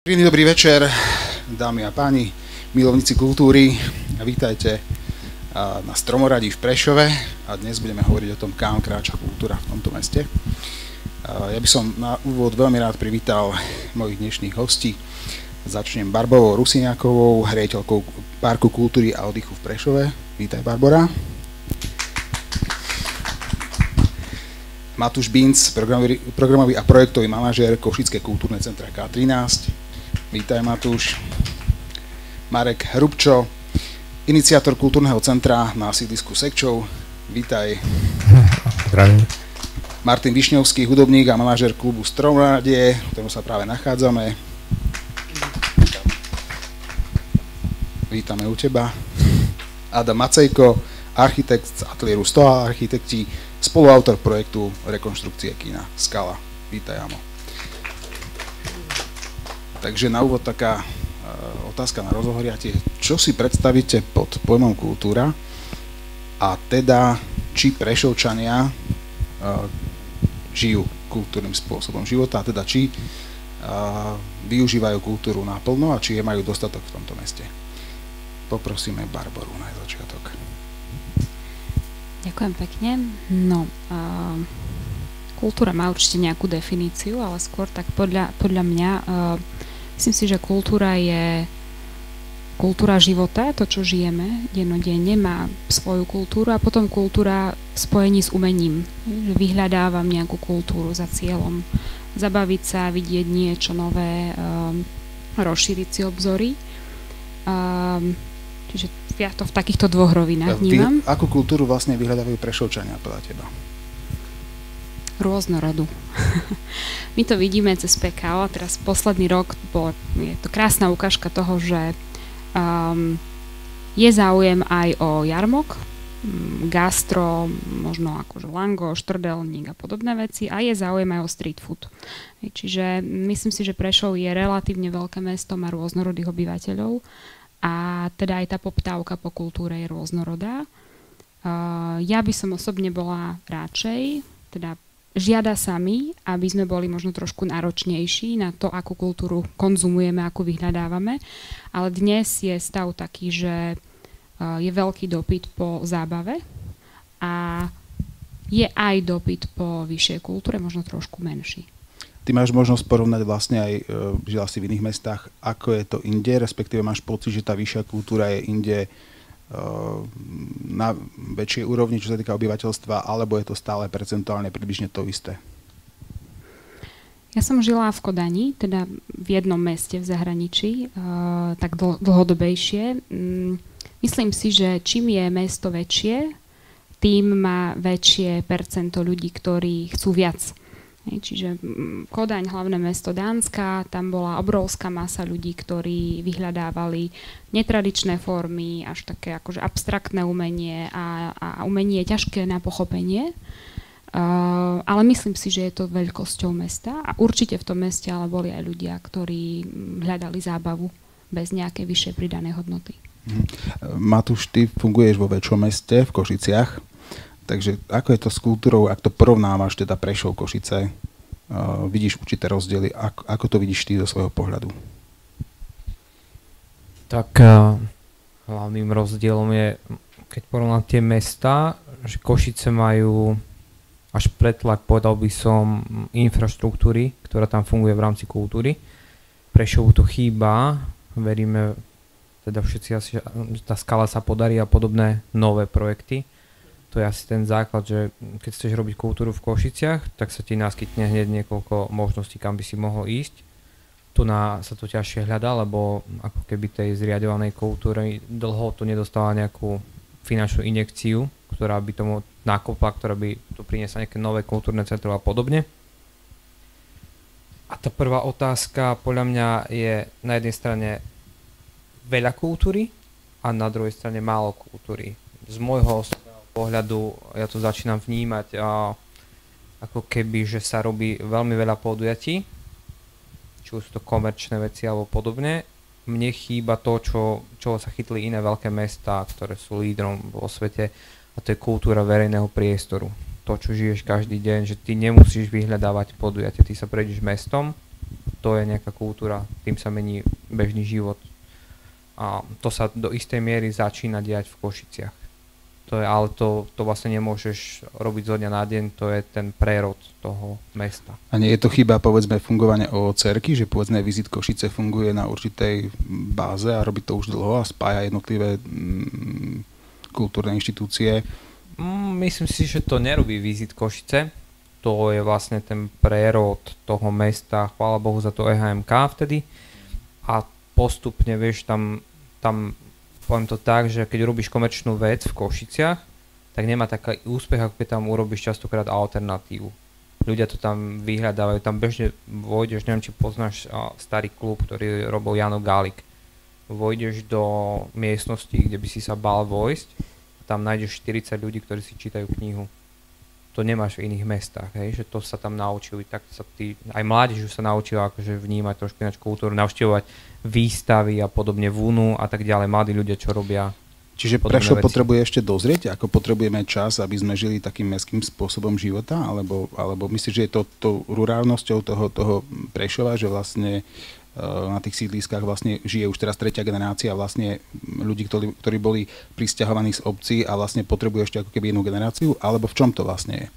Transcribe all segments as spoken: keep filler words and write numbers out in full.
Príjemný dobrý večer, dámy a páni, milovníci kultúry. Vítajte na Stromoradí v Prešove a dnes budeme hovoriť o tom, kam kráča kultúra v tomto meste. Ja by som na úvod veľmi rád privítal mojich dnešných hostí. Začnem Barbou Rusiniakovou, riaditeľkou Parku kultúry a oddychu v Prešove. Vítaj, Barbora. Matúš Binc, programový, programový a projektový manažér Košické kultúrne centra ká trinásť. Vítaj, Matúš. Marek Hrubčo, iniciátor kultúrneho centra na sídlisku Sekčov. Vítaj. Zdravím. Martin Višňovský, hudobník a manažér klubu Stromoradie, v ktorom sa práve nachádzame. Vítame u teba. Adam Macejko, architekt z ateliéru Stoa architekti, spoluautor projektu rekonštrukcie kína Skala. Vítaj, Amo. Takže na úvod taká uh, otázka na rozohoriatie. Čo si predstavíte pod pojmom kultúra a teda či Prešovčania uh, žijú kultúrnym spôsobom života, a teda či uh, využívajú kultúru naplno a či je majú dostatok v tomto meste. Poprosíme Barboru na začiatok. Ďakujem pekne. No, uh, kultúra má určite nejakú definíciu, ale skôr tak podľa, podľa mňa uh, myslím si, že kultúra je kultúra života, to, čo žijeme dennodenne, má svoju kultúru a potom kultúra v spojení s umením. Že vyhľadávam nejakú kultúru za cieľom zabaviť sa, vidieť niečo nové, um, rozšíriť si obzory. Um, čiže ja to v takýchto dvoch rovinách vnímam. Ty, akú kultúru vlastne vyhľadávajú Prešovčania podľa teba? Rôznorodu. My to vidíme cez pé ká ó a teraz posledný rok bol, je to krásna ukážka toho, že um, je záujem aj o jarmok, um, gastro, možno akože lango, štrdelník a podobné veci a je záujem aj o street food. Čiže myslím si, že Prešov je relatívne veľké mesto, má rôznorodých obyvateľov a teda aj tá poptávka po kultúre je rôznorodá. Uh, ja by som osobne bola radšej, teda žiada sa mi, aby sme boli možno trošku náročnejší na to, akú kultúru konzumujeme, akú vyhľadávame, ale dnes je stav taký, že uh, je veľký dopyt po zábave a je aj dopyt po vyššej kultúre, možno trošku menší. Ty máš možnosť porovnať vlastne aj, žila si v iných mestách, ako je to inde, respektíve máš pocit, že tá vyššia kultúra je inde na väčšej úrovni, čo sa týka obyvateľstva, alebo je to stále percentuálne približne to isté? Ja som žila v Kodani, teda v jednom meste v zahraničí, uh, tak dl- dlhodobejšie. Um, myslím si, že čím je mesto väčšie, tým má väčšie percento ľudí, ktorí chcú viac. Čiže Kodaň, hlavné mesto Dánska, tam bola obrovská masa ľudí, ktorí vyhľadávali netradičné formy, až také akože abstraktné umenie a, a umenie ťažké na pochopenie. Uh, ale myslím si, že je to veľkosťou mesta a určite v tom meste ale boli aj ľudia, ktorí hľadali zábavu bez nejakej vyššej pridanej hodnoty. Mhm. Matúš, ty funguješ vo väčšom meste v Košiciach. Takže ako je to s kultúrou, ak to porovnávaš, teda Prešov, Košice, uh, vidíš určité rozdiely, ako, ako to vidíš ty zo svojho pohľadu? Tak uh, hlavným rozdielom je, keď porovnám tie mesta, že Košice majú až pretlak, povedal by som, infraštruktúry, ktorá tam funguje v rámci kultúry. Prešovu to chýba, veríme, teda všetci asi, že tá Skala sa podarí a podobné nové projekty. To je asi ten základ, že keď chceš robiť kultúru v Košiciach, tak sa ti naskytne hneď niekoľko možností, kam by si mohol ísť. Tu na, sa to ťažšie hľadá, lebo ako keby tej zriaďovanej kultúry dlho to nedostala nejakú finančnú injekciu, ktorá by tomu nakopla, ktorá by tu priniesla nejaké nové kultúrne centrum a podobne. A tá prvá otázka podľa mňa je na jednej strane veľa kultúry a na druhej strane málo kultúry. Z môjho pohľadu ja to začínam vnímať a, ako keby, že sa robí veľmi veľa podujatí, či už sú to komerčné veci alebo podobne. Mne chýba to, čo, čo sa chytli iné veľké mestá, ktoré sú lídrom vo svete, a to je kultúra verejného priestoru. To, čo žiješ každý deň, že ty nemusíš vyhľadávať podujatie, ty sa prejdeš mestom, to je nejaká kultúra, tým sa mení bežný život. A to sa do istej miery začína diať v Košiciach. To je, ale to, to vlastne nemôžeš robiť zo dňa na deň, to je ten prerod toho mesta. A nie je to chyba, povedzme, fungovania ó cé erky, že povedzme Visit Košice funguje na určitej báze a robí to už dlho a spája jednotlivé mm, kultúrne inštitúcie? Mm, myslím si, že to nerobí Visit Košice. To je vlastne ten prerod toho mesta, chvála Bohu za to é há em ká vtedy. A postupne, vieš, tam, tam poviem to tak, že keď robíš komerčnú vec v Košiciach, tak nemá taký úspech, ako keď tam urobíš častokrát alternatívu. Ľudia to tam vyhľadávajú, tam bežne vojdeš, neviem, či poznáš a, starý klub, ktorý robil Jano Gálik. Vojdeš do miestnosti, kde by si sa bál vojsť, tam nájdeš štyridsať ľudí, ktorí si čítajú knihu. To nemáš v iných mestách, hej, že to sa tam naučili, tak sa tí, aj mládež už sa naučila akože vnímať trošku ináč kultúru, navštevovať výstavy a podobne vúnu a tak ďalej, mladí ľudia, čo robia. Čiže Prešov potrebuje ešte dozrieť, ako potrebujeme čas, aby sme žili takým mestským spôsobom života, alebo, alebo myslíš, že je to tou rurálnosťou toho, toho Prešova, že vlastne na tých sídliskách vlastne žije už teraz tretia generácia vlastne ľudí, ktorí, ktorí boli prisťahovaní z obcí a vlastne potrebujú ešte ako keby inú generáciu, alebo v čom to vlastne je?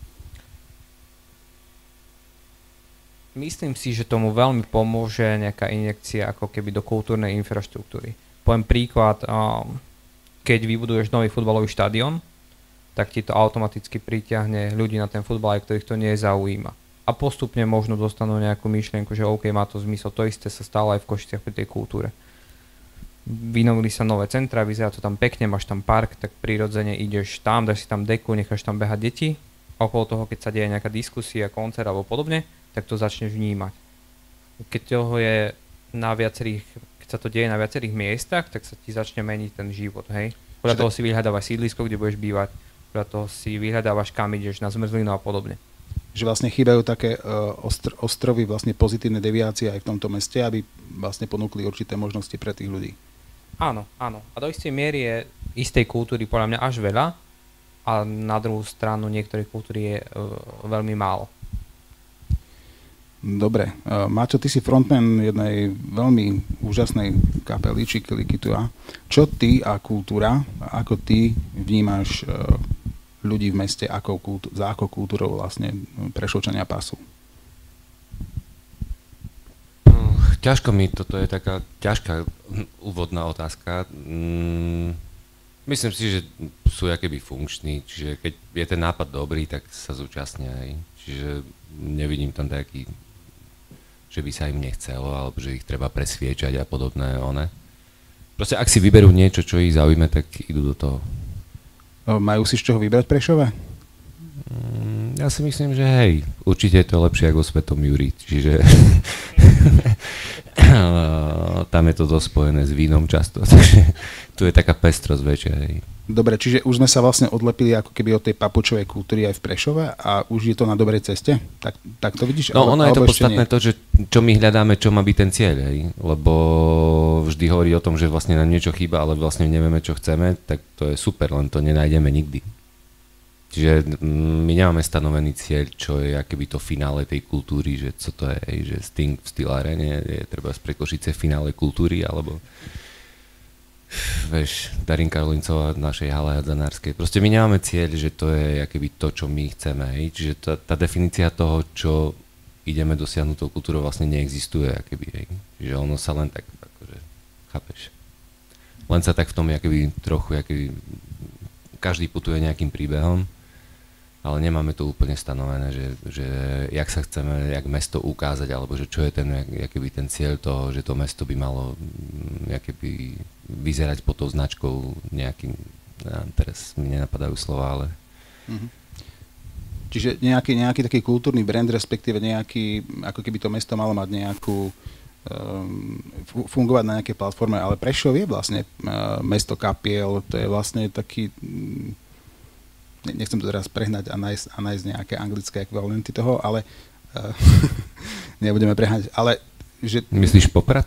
Myslím si, že tomu veľmi pomôže nejaká injekcia ako keby do kultúrnej infraštruktúry. Poviem príklad, keď vybuduješ nový futbalový štadión, tak ti to automaticky priťahne ľudí na ten futbal, aj ktorých to nezaujíma. A postupne možno dostanú nejakú myšlienku, že OK, má to zmysel. To isté sa stalo aj v Košiciach pri tej kultúre. Vynovili sa nové centra, vyzerá to tam pekne, máš tam park, tak prirodzene ideš tam, dáš si tam deku, necháš tam behať deti. A okolo toho, keď sa deje nejaká diskusia, koncert alebo podobne, tak to začneš vnímať. Keď toho je na viacerých, keď sa to deje na viacerých miestach, tak sa ti začne meniť ten život, hej. Podľa toho si vyhľadávaš sídlisko, kde budeš bývať, podľa toho si vyhľadávaš, kam ideš, na zmrzlinu a podobne. Že vlastne chýbajú také uh, ostr- ostrovy, vlastne pozitívne deviácie aj v tomto meste, aby vlastne ponúkli určité možnosti pre tých ľudí. Áno, áno. A do istej miery je istej kultúry podľa mňa až veľa a na druhú stranu niektorej kultúry je uh, veľmi málo. Dobre. Uh, Máťo, ty si frontman jednej veľmi úžasnej kapely Čikili Kitua. Čo ty a kultúra, ako ty vnímaš uh, ľudí v meste, akou kultú- za akou kultúrou vlastne Prešovčania pasú? Ťažko mi, toto je taká ťažká úvodná otázka. Mm, myslím si, že sú akéby funkční, čiže keď je ten nápad dobrý, tak sa zúčastnia aj. Čiže nevidím tam taký, že by sa im nechcelo, alebo že ich treba presviečať a podobné one. Proste ak si vyberú niečo, čo ich zaujíme, tak idú do toho. Majú si z čoho vybrať Prešove? Ja si myslím, že hej, určite je to lepšie ako Svetom Juri, čiže tam je to dosť spojené s vínom často, takže tu je taká pestrosť väčšia. Hej. Dobre, čiže už sme sa vlastne odlepili ako keby od tej papučovej kultúry aj v Prešove a už je to na dobrej ceste? Tak, tak to vidíš? No ono je to podstatné nie? to, že čo my hľadáme, čo má byť ten cieľ, hej? Lebo vždy hovorí o tom, že vlastne nám niečo chýba, ale vlastne nevieme, čo chceme, tak to je super, len to nenájdeme nikdy. Čiže my nemáme stanovený cieľ, čo je akéby to finále tej kultúry, že co to je, hej? Že Sting v Steel Arene je treba z Košice finále kultúry, alebo vieš, Darinka Rolincová v našej hale hadzanárskej. Proste my nemáme cieľ, že to je akéby to, čo my chceme. Hej? Čiže tá, tá definícia toho, čo ideme dosiahnuť tou kultúrou, vlastne neexistuje. Akéby, hej? Čiže ono sa len tak, akože, chápeš? Len sa tak v tom akéby, trochu, akéby, každý putuje nejakým príbehom, ale nemáme to úplne stanovené, že, že jak sa chceme, jak mesto ukázať, alebo že čo je ten, akéby, ten cieľ toho, že to mesto by malo akéby, vyzerať pod tou značkou nejakým, ja, teraz mi nenapadajú slova, ale... Mhm. Čiže nejaký, nejaký taký kultúrny brand, respektíve nejaký, ako keby to mesto malo mať nejakú, um, fungovať na nejakej platforme, ale Prešov je vlastne uh, mesto kapiel, to je vlastne taký, um, nechcem to teraz prehnať a nájsť, a nájsť nejaké anglické ekvivalenty toho, ale uh, nebudeme prehnať, ale že... Myslíš Poprad?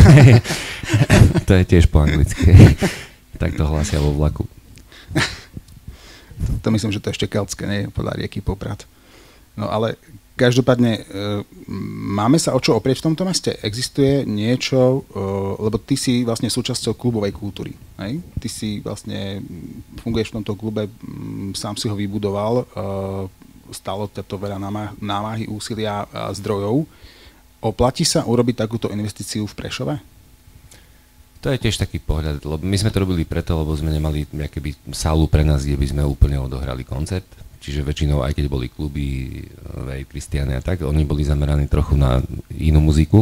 To je tiež po anglicky. Tak to hlásia vo vlaku. To myslím, že to je ešte keltské, nie? Podľa rieky Poprad. No ale Každopádne, máme sa o čo oprieť v tomto meste? Existuje niečo, lebo ty si vlastne súčasťou klubovej kultúry. Hej? Ty si vlastne funguješ v tomto klube, sám si ho vybudoval, stalo to veľa námahy, úsilia a zdrojov. Oplatí sa urobiť takúto investíciu v Prešove? To je tiež taký pohľad, lebo my sme to robili preto, lebo sme nemali nejaký sálu pre nás, kde by sme úplne odohrali koncert. Čiže väčšinou, aj keď boli kluby, Wave, Kristiane a tak, oni boli zameraní trochu na inú muziku.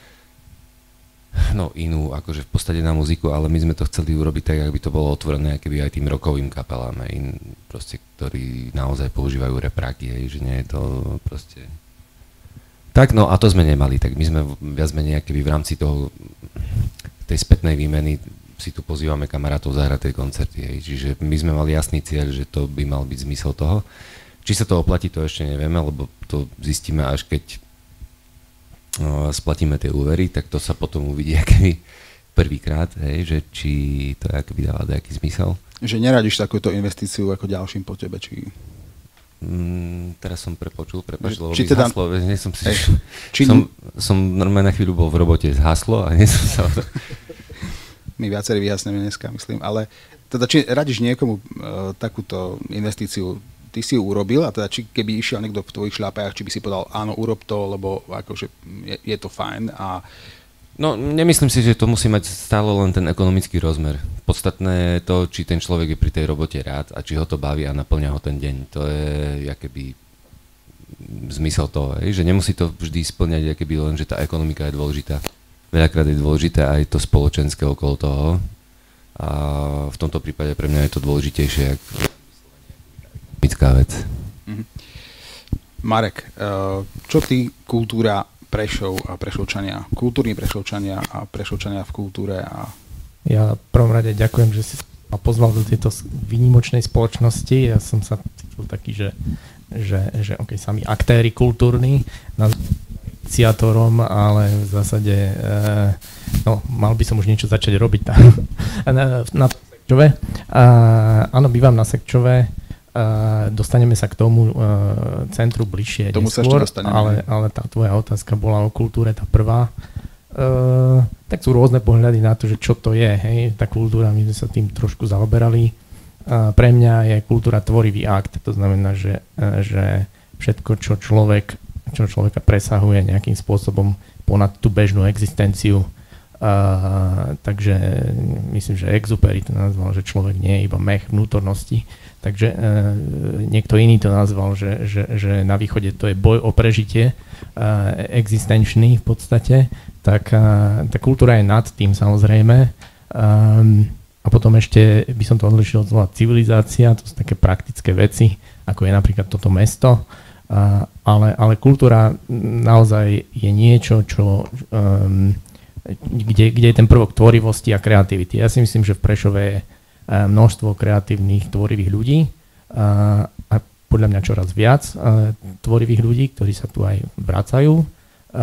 No inú, akože v podstate na muziku, ale my sme to chceli urobiť tak, aby to bolo otvorené keby aj tým rockovým kapelám, in, proste, ktorí naozaj používajú repráky, hej, že nie je to proste... Tak, no a to sme nemali, tak my sme viac menej keby v rámci toho, tej spätnej výmeny si tu pozývame kamarátov zahrať tej koncerty, hej. Čiže my sme mali jasný cieľ, že to by mal byť zmysel toho. Či sa to oplatí, to ešte nevieme, lebo to zistíme až keď no, splatíme tie úvery, tak to sa potom uvidí akoby prvýkrát, hej, že či to akoby dáva nejaký zmysel. Že neradíš takúto investíciu ako ďalším po tebe, či... Mm, teraz som prepočul, prepáč, lebo či mi teda... zhaslo, nie som si... Ej, či... som, som normálne na chvíľu bol v robote, zhaslo a nie som sa... My viacerí vyjasníme dneska, myslím, ale teda či radíš niekomu uh, takúto investíciu, ty si ju urobil a teda či keby išiel niekto v tvojich šľapajách, či by si povedal áno, urob to, lebo akože je, je to fajn a... No, nemyslím si, že to musí mať stále len ten ekonomický rozmer. Podstatné je to, či ten človek je pri tej robote rád a či ho to baví a naplňa ho ten deň. To je jakoby zmysel toho, že nemusí to vždy splňať jakoby len, že tá ekonomika je dôležitá. Veľakrát je dôležité aj to spoločenské okolo toho a v tomto prípade pre mňa je to dôležitejšie ako ekonomická vec. Mm-hmm. Marek, čo ty, kultúra Prešov a Prešovčania, kultúrni Prešovčania a Prešovčania v kultúre? A... Ja v prvom rade ďakujem, že si ma pozval do tejto výnimočnej spoločnosti. Ja som sa cítil taký, že, že, že okay, sami aktéri kultúrni, iniciátorom, ale v zásade e, no, mal by som už niečo začať robiť na, na, na Sekčove. Áno, bývam na Sekčove, a dostaneme sa k tomu e, centru bližšie tomu neskôr, ale, ale tá tvoja otázka bola o kultúre, tá prvá. E, tak sú rôzne pohľady na to, že čo to je, hej, tá kultúra, my sme sa tým trošku zaoberali. E, pre mňa je kultúra tvorivý akt, to znamená, že, e, že všetko, čo človek čo človeka presahuje nejakým spôsobom ponad tú bežnú existenciu. Uh, takže myslím, že Exupéry to nazval, že človek nie je iba mech vnútornosti. Takže uh, niekto iný to nazval, že, že, že na východe to je boj o prežitie, uh, existenčný v podstate. Tak uh, tá kultúra je nad tým samozrejme. Um, a potom ešte by som to odlišil od slova civilizácia, to sú také praktické veci, ako je napríklad toto mesto. Uh, ale, ale kultúra naozaj je niečo, čo, um, kde, kde je ten prvok tvorivosti a kreativity. Ja si myslím, že v Prešove je uh, množstvo kreatívnych, tvorivých ľudí uh, a podľa mňa čoraz viac uh, tvorivých ľudí, ktorí sa tu aj vracajú um,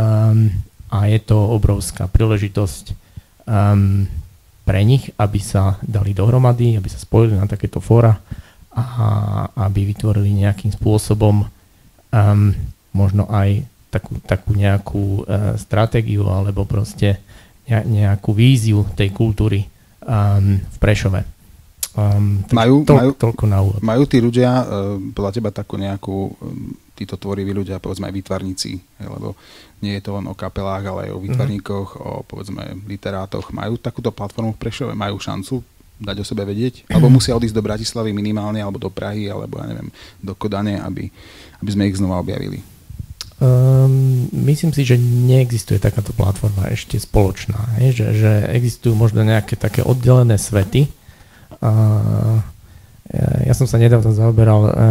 a je to obrovská príležitosť um, pre nich, aby sa dali dohromady, aby sa spojili na takéto fóra a aby vytvorili nejakým spôsobom Um, možno aj takú, takú nejakú uh, stratégiu alebo proste ne, nejakú víziu tej kultúry um, v Prešove. Um, majú, to, majú, toľko na úvod. Majú tí ľudia, uh, podľa teba takú nejakú, um, títo tvoriví ľudia, povedzme aj výtvarníci, lebo nie je to len o kapelách, ale aj o výtvarníkoch, mm. o povedzme literátoch. Majú takúto platformu v Prešove? Majú šancu dať o sebe vedieť? Alebo musia odísť do Bratislavy minimálne, alebo do Prahy, alebo ja neviem, do Kodane, aby aby sme ich znova objavili? Um, myslím si, že neexistuje takáto platforma ešte spoločná. Je? Že, že existujú možno nejaké také oddelené svety. Uh, ja som sa nedávno zaoberal uh,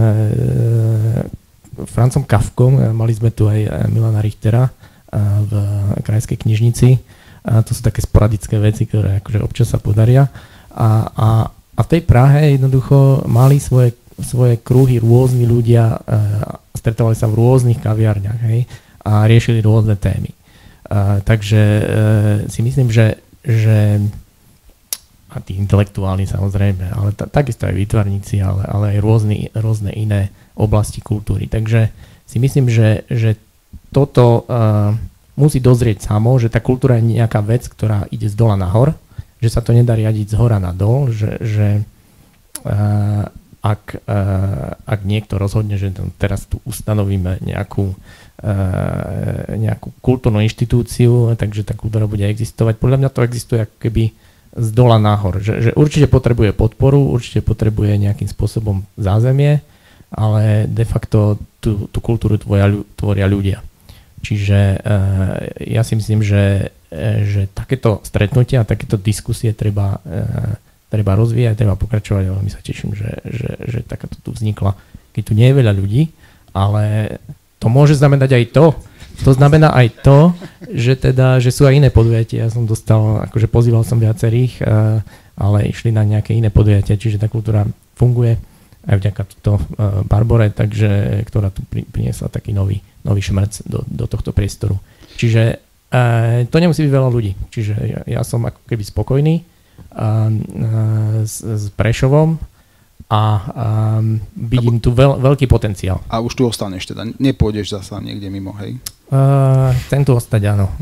Francom Kafkom. Mali sme tu aj Milana Richtera uh, v Krajskej knižnici. Uh, to sú také sporadické veci, ktoré akože občas sa podaria. A, a, a v tej Prahe jednoducho mali svoje svoje kruhy rôzni ľudia, e, stretávali sa v rôznych kaviarniach, hej, a riešili rôzne témy. E, takže e, si myslím, že, že a tí intelektuálni samozrejme, ale ta, takisto aj výtvarníci, ale, ale aj rôzne, rôzne iné oblasti kultúry. Takže si myslím, že, že toto uh, musí dozrieť samo, že tá kultúra je nejaká vec, ktorá ide z dola nahor, že sa to nedá riadiť z hora na dol, že, že uh, ak, uh, ak niekto rozhodne, že teraz tu ustanovíme nejakú, uh, nejakú kultúrnu inštitúciu, takže tá kultúra bude existovať. Podľa mňa to existuje ako keby z dola nahor, že, že určite potrebuje podporu, určite potrebuje nejakým spôsobom zázemie, ale de facto tú, tú kultúru tvoria, tvoria ľudia. Čiže uh, ja si myslím, že, že takéto stretnutia, takéto diskusie treba, uh, treba rozvíjať, treba pokračovať, ale my sa teším, že, že, že takáto tu vznikla, keď tu nie je veľa ľudí, ale to môže znamenať aj to, to znamená aj to, že teda, že sú aj iné podujatia. Ja som dostal, akože pozýval som viacerých, uh, ale išli na nejaké iné podujatia, čiže tá kultúra funguje aj vďaka túto uh, Barbore, takže, ktorá tu pri, priniesla taký nový, nový šmrc do, do tohto priestoru. Čiže uh, to nemusí byť veľa ľudí. Čiže ja, ja som ako keby spokojný uh, uh, s, s Prešovom a um, vidím tu veľ, veľký potenciál. A už tu ostaneš teda, nepôjdeš zasa niekde mimo, hej? Uh, chcem tu ostať, áno.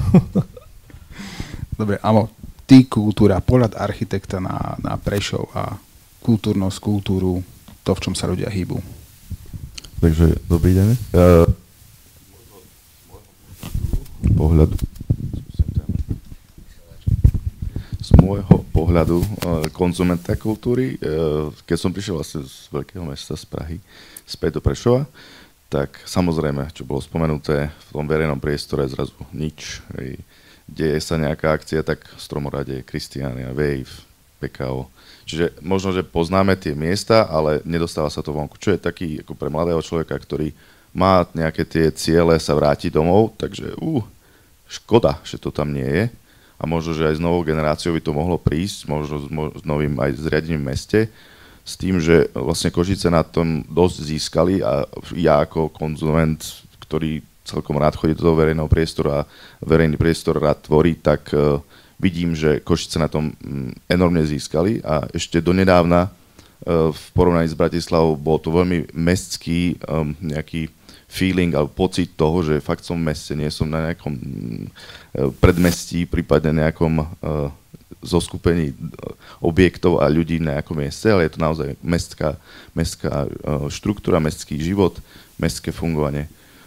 Dobre, Amo, ty kultúra, pohľad architekta na, na Prešov a kultúrnosť, kultúru, to, v čom sa ľudia hýbu. Takže, dobrý deň. Uh, pohľadu. Z môjho pohľadu uh, konzumenta kultúry, uh, keď som prišiel vlastne z veľkého mesta, z Prahy, späť do Prešova, tak samozrejme, čo bolo spomenuté, v tom verejnom priestore zrazu nič. Hej. Deje sa nejaká akcia, tak Stromorade, Kristiania, Wave, pé ká ó. Čiže možno, že poznáme tie miesta, ale nedostáva sa to vonku. Čo je taký ako pre mladého človeka, ktorý má nejaké tie ciele sa vrátiť domov, takže uh, škoda, že to tam nie je. A možno, že aj s novou generáciou by to mohlo prísť, možno s novým aj zriadením v meste, s tým, že vlastne Košice na tom dosť získali a ja ako konzument, ktorý celkom rád chodí do toho verejného priestoru a verejný priestor rád tvorí, tak uh, vidím, že Košice na tom enormne získali a ešte donedávna uh, v porovnaní s Bratislavou bol to veľmi mestský um, nejaký feeling alebo pocit toho, že fakt som v meste, nie som na nejakom uh, predmestí, prípadne nejakom uh, zoskupení objektov a ľudí na nejakom mieste, ale je to naozaj mestská, mestská štruktúra, mestský život, mestské fungovanie.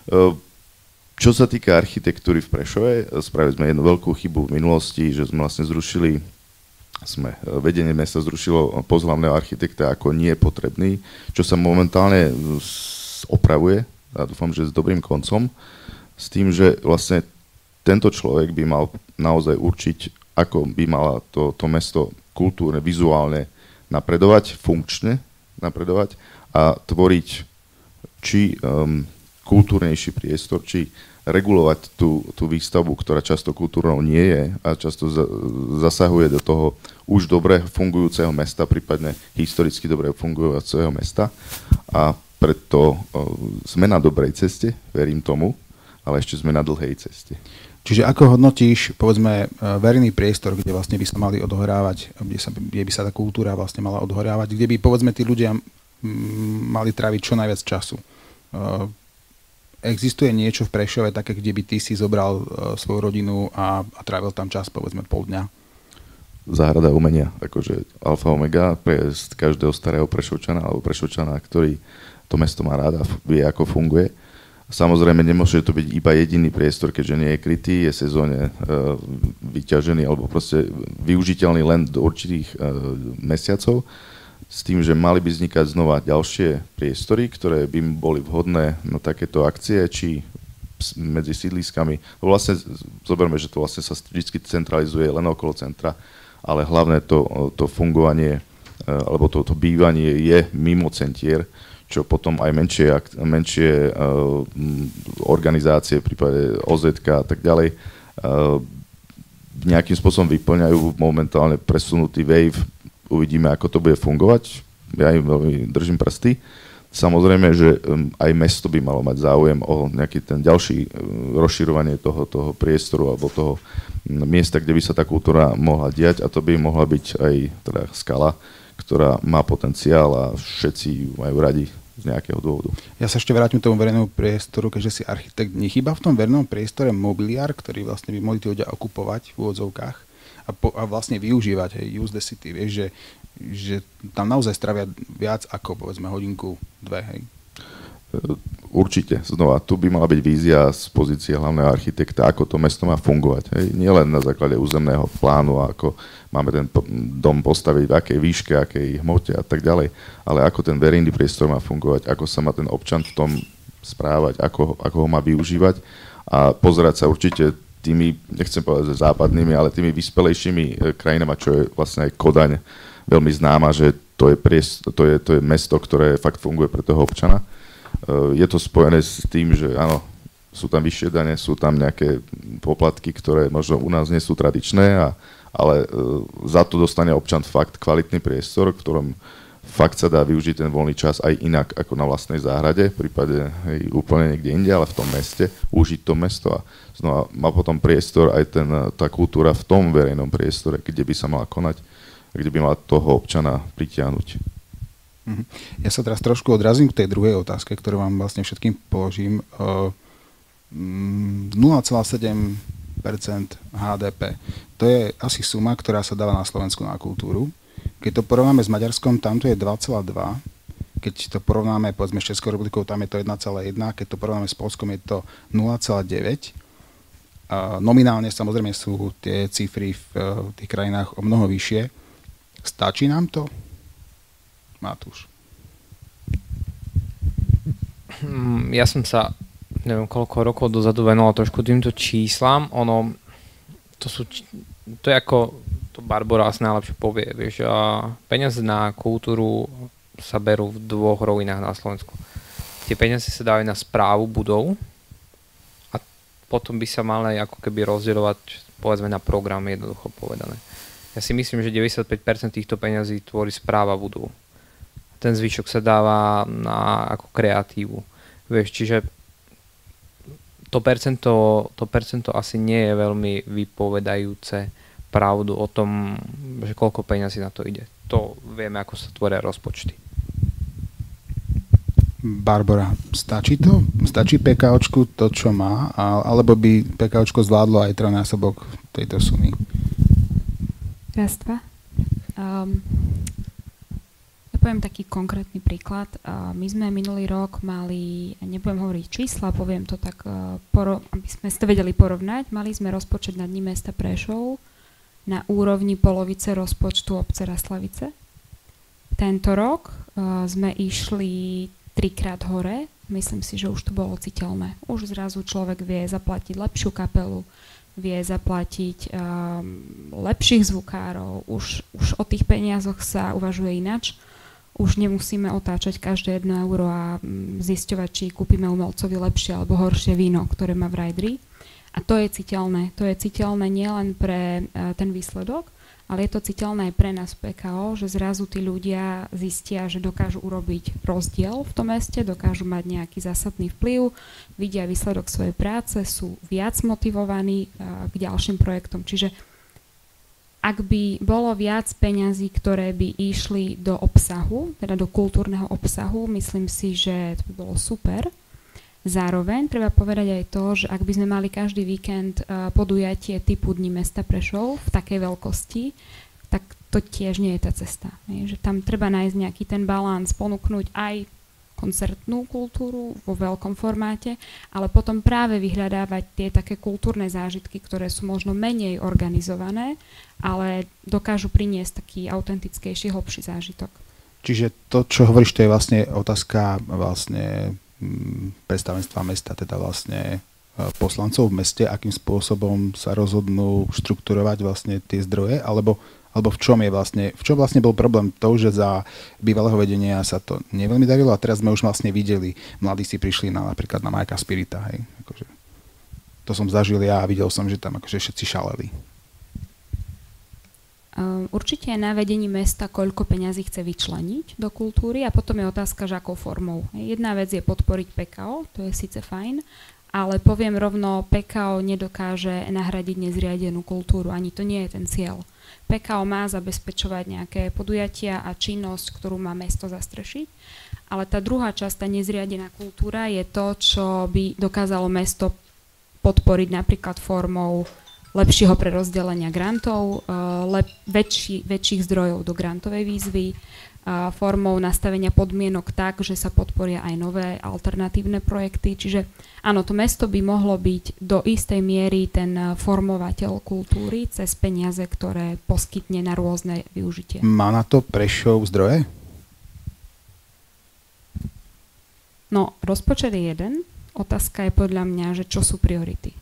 Čo sa týka architektúry v Prešove, spravili sme jednu veľkú chybu v minulosti, že sme vlastne zrušili, sme, vedenie mesta zrušilo post hlavného architekta ako nie potrebný, čo sa momentálne opravuje a dúfam, že s dobrým koncom, s tým, že vlastne tento človek by mal naozaj určiť, ako by mala to, to mesto kultúrne, vizuálne napredovať, funkčne napredovať a tvoriť či um, kultúrnejší priestor, či regulovať tú, tú výstavbu, ktorá často kultúrnou nie je a často za, zasahuje do toho už dobre fungujúceho mesta, prípadne historicky dobre fungujúceho mesta. A preto uh, sme na dobrej ceste, verím tomu, ale ešte sme na dlhej ceste. Čiže ako hodnotíš, povedzme, verejný priestor, kde vlastne by sa mali odohrávať, kde, sa, kde by sa tá kultúra vlastne mala odohrávať, kde by, povedzme, tí ľudia mali tráviť čo najviac času? Existuje niečo v Prešove také, kde by ty si zobral svoju rodinu a, a trávil tam čas, povedzme, pol dňa? Záhrada umenia, akože alfa omega pre každého starého Prešovčana alebo Prešovčana, ktorý to mesto má rád a vie, ako funguje. Samozrejme, nemôže to byť iba jediný priestor, keďže nie je krytý, je sezóne e, vyťažený alebo proste využiteľný len do určitých e, mesiacov, s tým, že mali by vznikať znova ďalšie priestory, ktoré by boli vhodné na takéto akcie, či medzi sídliskami. Vlastne zoberme, že to vlastne sa vždy centralizuje len okolo centra, ale hlavné to, to fungovanie e, alebo to, to bývanie je mimo centier, čo potom aj menšie, menšie uh, organizácie, v prípade ó zet ká a tak ďalej, uh, nejakým spôsobom vyplňajú momentálne presunutý Wave. Uvidíme, ako to bude fungovať. Ja im veľmi držím prsty. Samozrejme, že aj mesto by malo mať záujem o nejaký ten ďalší rozširovanie toho, toho priestoru alebo toho miesta, kde by sa tá kultúra mohla diať, a to by mohla byť aj teda Skala, ktorá má potenciál a všetci ju majú radi z nejakého dôvodu. Ja sa ešte vrátim k tomu verejnému priestoru, keďže si architekt. Nechýba v tom verejnom priestore mobiliár, ktorý vlastne by mohli tí ľudia okupovať v úvodzovkách a, po, a vlastne využívať, hej, use the city, vieš, že, že tam naozaj stravia viac ako, povedzme, hodinku, dve, hej? Určite. Znova, tu by mala byť vízia z pozície hlavného architekta, ako to mesto má fungovať. Hej. Nie len na základe územného plánu, ako máme ten dom postaviť, v akej výške, akej hmote a tak ďalej, ale ako ten verejný priestor má fungovať, ako sa má ten občan v tom správať, ako, ako ho má využívať a pozerať sa určite tými, nechcem povedať, že západnými, ale tými vyspelejšími krajinami, čo je vlastne aj Kodaň veľmi známa, že to je, priestor, to je, to je mesto, ktoré fakt funguje pre toho občana. Je to spojené s tým, že áno, sú tam vyššie dane, sú tam nejaké poplatky, ktoré možno u nás nie sú tradičné, a, ale za to dostane občan fakt kvalitný priestor, v ktorom fakt sa dá využiť ten voľný čas aj inak ako na vlastnej záhrade, v prípade hej, úplne niekde inde, ale v tom meste, užiť to mesto a znova má potom priestor aj ten, tá kultúra v tom verejnom priestore, kde by sa mala konať, kde by mala toho občana pritiahnuť. Ja sa teraz trošku odrazím k tej druhej otázke, ktorú vám vlastne všetkým položím. nula celá sedem percent há dé pé. To je asi suma, ktorá sa dáva na Slovensku na kultúru. Keď to porovnáme s Maďarskom, tam to je dva celá dva. Keď to porovnáme povedzme s Českou republikou, tam je to jeden celá jeden. Keď to porovnáme s Polskom, je to nula celá deväť. A nominálne samozrejme sú tie cifry v tých krajinách o mnoho vyššie. Stačí nám to? Matúš. Ja som sa, neviem koľko rokov dozadu venoval trošku týmto číslam. Ono, to sú, to je ako, to Barbora asi najlepšie povie, vieš, a peniaze na kultúru sa berú v dvoch rovinách na Slovensku. Tie peniaze sa dávajú na správu budov a potom by sa mali ako keby rozdielovať, povedzme, na program, jednoducho povedané. Ja si myslím, že deväťdesiatpäť percent týchto peňazí tvorí správa budov. Ten zvyšok sa dáva na ako kreatívu. Vieš, čiže to percento, to percento asi nie je veľmi vypovedajúce pravdu o tom, že koľko peňazí na to ide. To vieme, ako sa tvoria rozpočty. Barbora, stačí to? Stačí PKOčku to, čo má? Alebo by PKOčko zvládlo aj trojnásobok tejto sumy? Raz, dva. Um, ja poviem taký konkrétny príklad. Uh, my sme minulý rok mali, nebudem hovoriť čísla, poviem to tak, uh, poro- aby sme si to vedeli porovnať, mali sme rozpočet na Dni mesta Prešov na úrovni polovice rozpočtu obce Raslavice. Tento rok uh, sme išli trikrát hore. Myslím si, že už to bolo citeľné. Už zrazu človek vie zaplatiť lepšiu kapelu, vie zaplatiť um, lepších zvukárov, už, už o tých peniazoch sa uvažuje inač. Už nemusíme otáčať každé jedno euro a um, zisťovať, či kúpime umelcovi lepšie alebo horšie víno, ktoré má v rajdri. A to je citeľné. To je citeľné nielen pre uh, ten výsledok, ale je to citeľné aj pre nás v pé ká ó, že zrazu tí ľudia zistia, že dokážu urobiť rozdiel v tom meste, dokážu mať nejaký zásadný vplyv, vidia výsledok svojej práce, sú viac motivovaní uh, k ďalším projektom. Čiže ak by bolo viac peňazí, ktoré by išli do obsahu, teda do kultúrneho obsahu, myslím si, že to by bolo super. Zároveň treba povedať aj to, že ak by sme mali každý víkend uh, podujatie typu Dní mesta Prešov v takej veľkosti, tak to tiež nie je tá cesta. Nie? Že tam treba nájsť nejaký ten balans, ponúknuť aj koncertnú kultúru vo veľkom formáte, ale potom práve vyhľadávať tie také kultúrne zážitky, ktoré sú možno menej organizované, ale dokážu priniesť taký autentickejší, hlbší zážitok. Čiže to, čo hovoríš, to je vlastne otázka vlastne predstavenstva mesta, teda vlastne poslancov v meste, akým spôsobom sa rozhodnú štrukturovať vlastne tie zdroje, alebo, alebo v čom je vlastne, v čom vlastne bol problém to, že za bývalého vedenia sa to neveľmi darilo a teraz sme už vlastne videli, mladí si prišli na, napríklad na Majka Spirita, hej, akože, to som zažil ja a videl som, že tam akože všetci šaleli. Určite je na vedení mesta, koľko peňazí chce vyčleniť do kultúry a potom je otázka, že akou formou. Jedna vec je podporiť pé ká ó, to je síce fajn, ale poviem rovno, pé ká ó nedokáže nahradiť nezriadenú kultúru, ani to nie je ten cieľ. pé ká ó má zabezpečovať nejaké podujatia a činnosť, ktorú má mesto zastrešiť, ale tá druhá časť, tá nezriadená kultúra je to, čo by dokázalo mesto podporiť napríklad formou lepšieho prerozdelenia grantov, lep, väčší, väčších zdrojov do grantovej výzvy, formou nastavenia podmienok tak, že sa podporia aj nové alternatívne projekty. Čiže áno, to mesto by mohlo byť do istej miery ten formovateľ kultúry cez peniaze, ktoré poskytne na rôzne využitie. Má na to Prešov zdroje? No, rozpočet je jeden. Otázka je podľa mňa, že čo sú priority.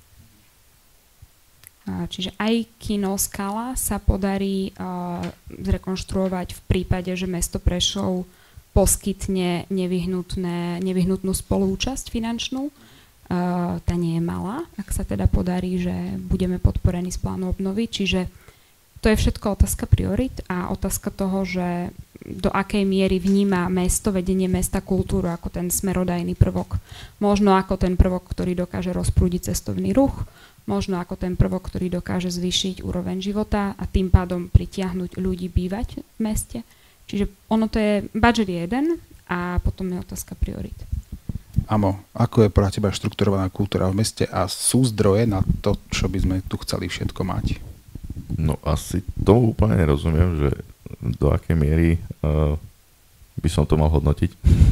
Čiže aj kino Skala sa podarí uh, zrekonštruovať v prípade, že mesto Prešov poskytne nevyhnutné, nevyhnutnú spolúčasť finančnú. Uh, tá nie je malá, ak sa teda podarí, že budeme podporení z plánu obnovy. Čiže to je všetko otázka priorit a otázka toho, že do akej miery vníma mesto, vedenie mesta kultúru ako ten smerodajný prvok. Možno ako ten prvok, ktorý dokáže rozprúdiť cestovný ruch, možno ako ten prvok, ktorý dokáže zvýšiť úroveň života a tým pádom pritiahnuť ľudí bývať v meste. Čiže ono to je, budget je jeden a potom je otázka priorit. Amo, ako je podľa teba štrukturovaná kultúra v meste a sú zdroje na to, čo by sme tu chceli všetko mať? No asi tomu úplne nerozumiem, že do akej miery uh, by som to mal hodnotiť.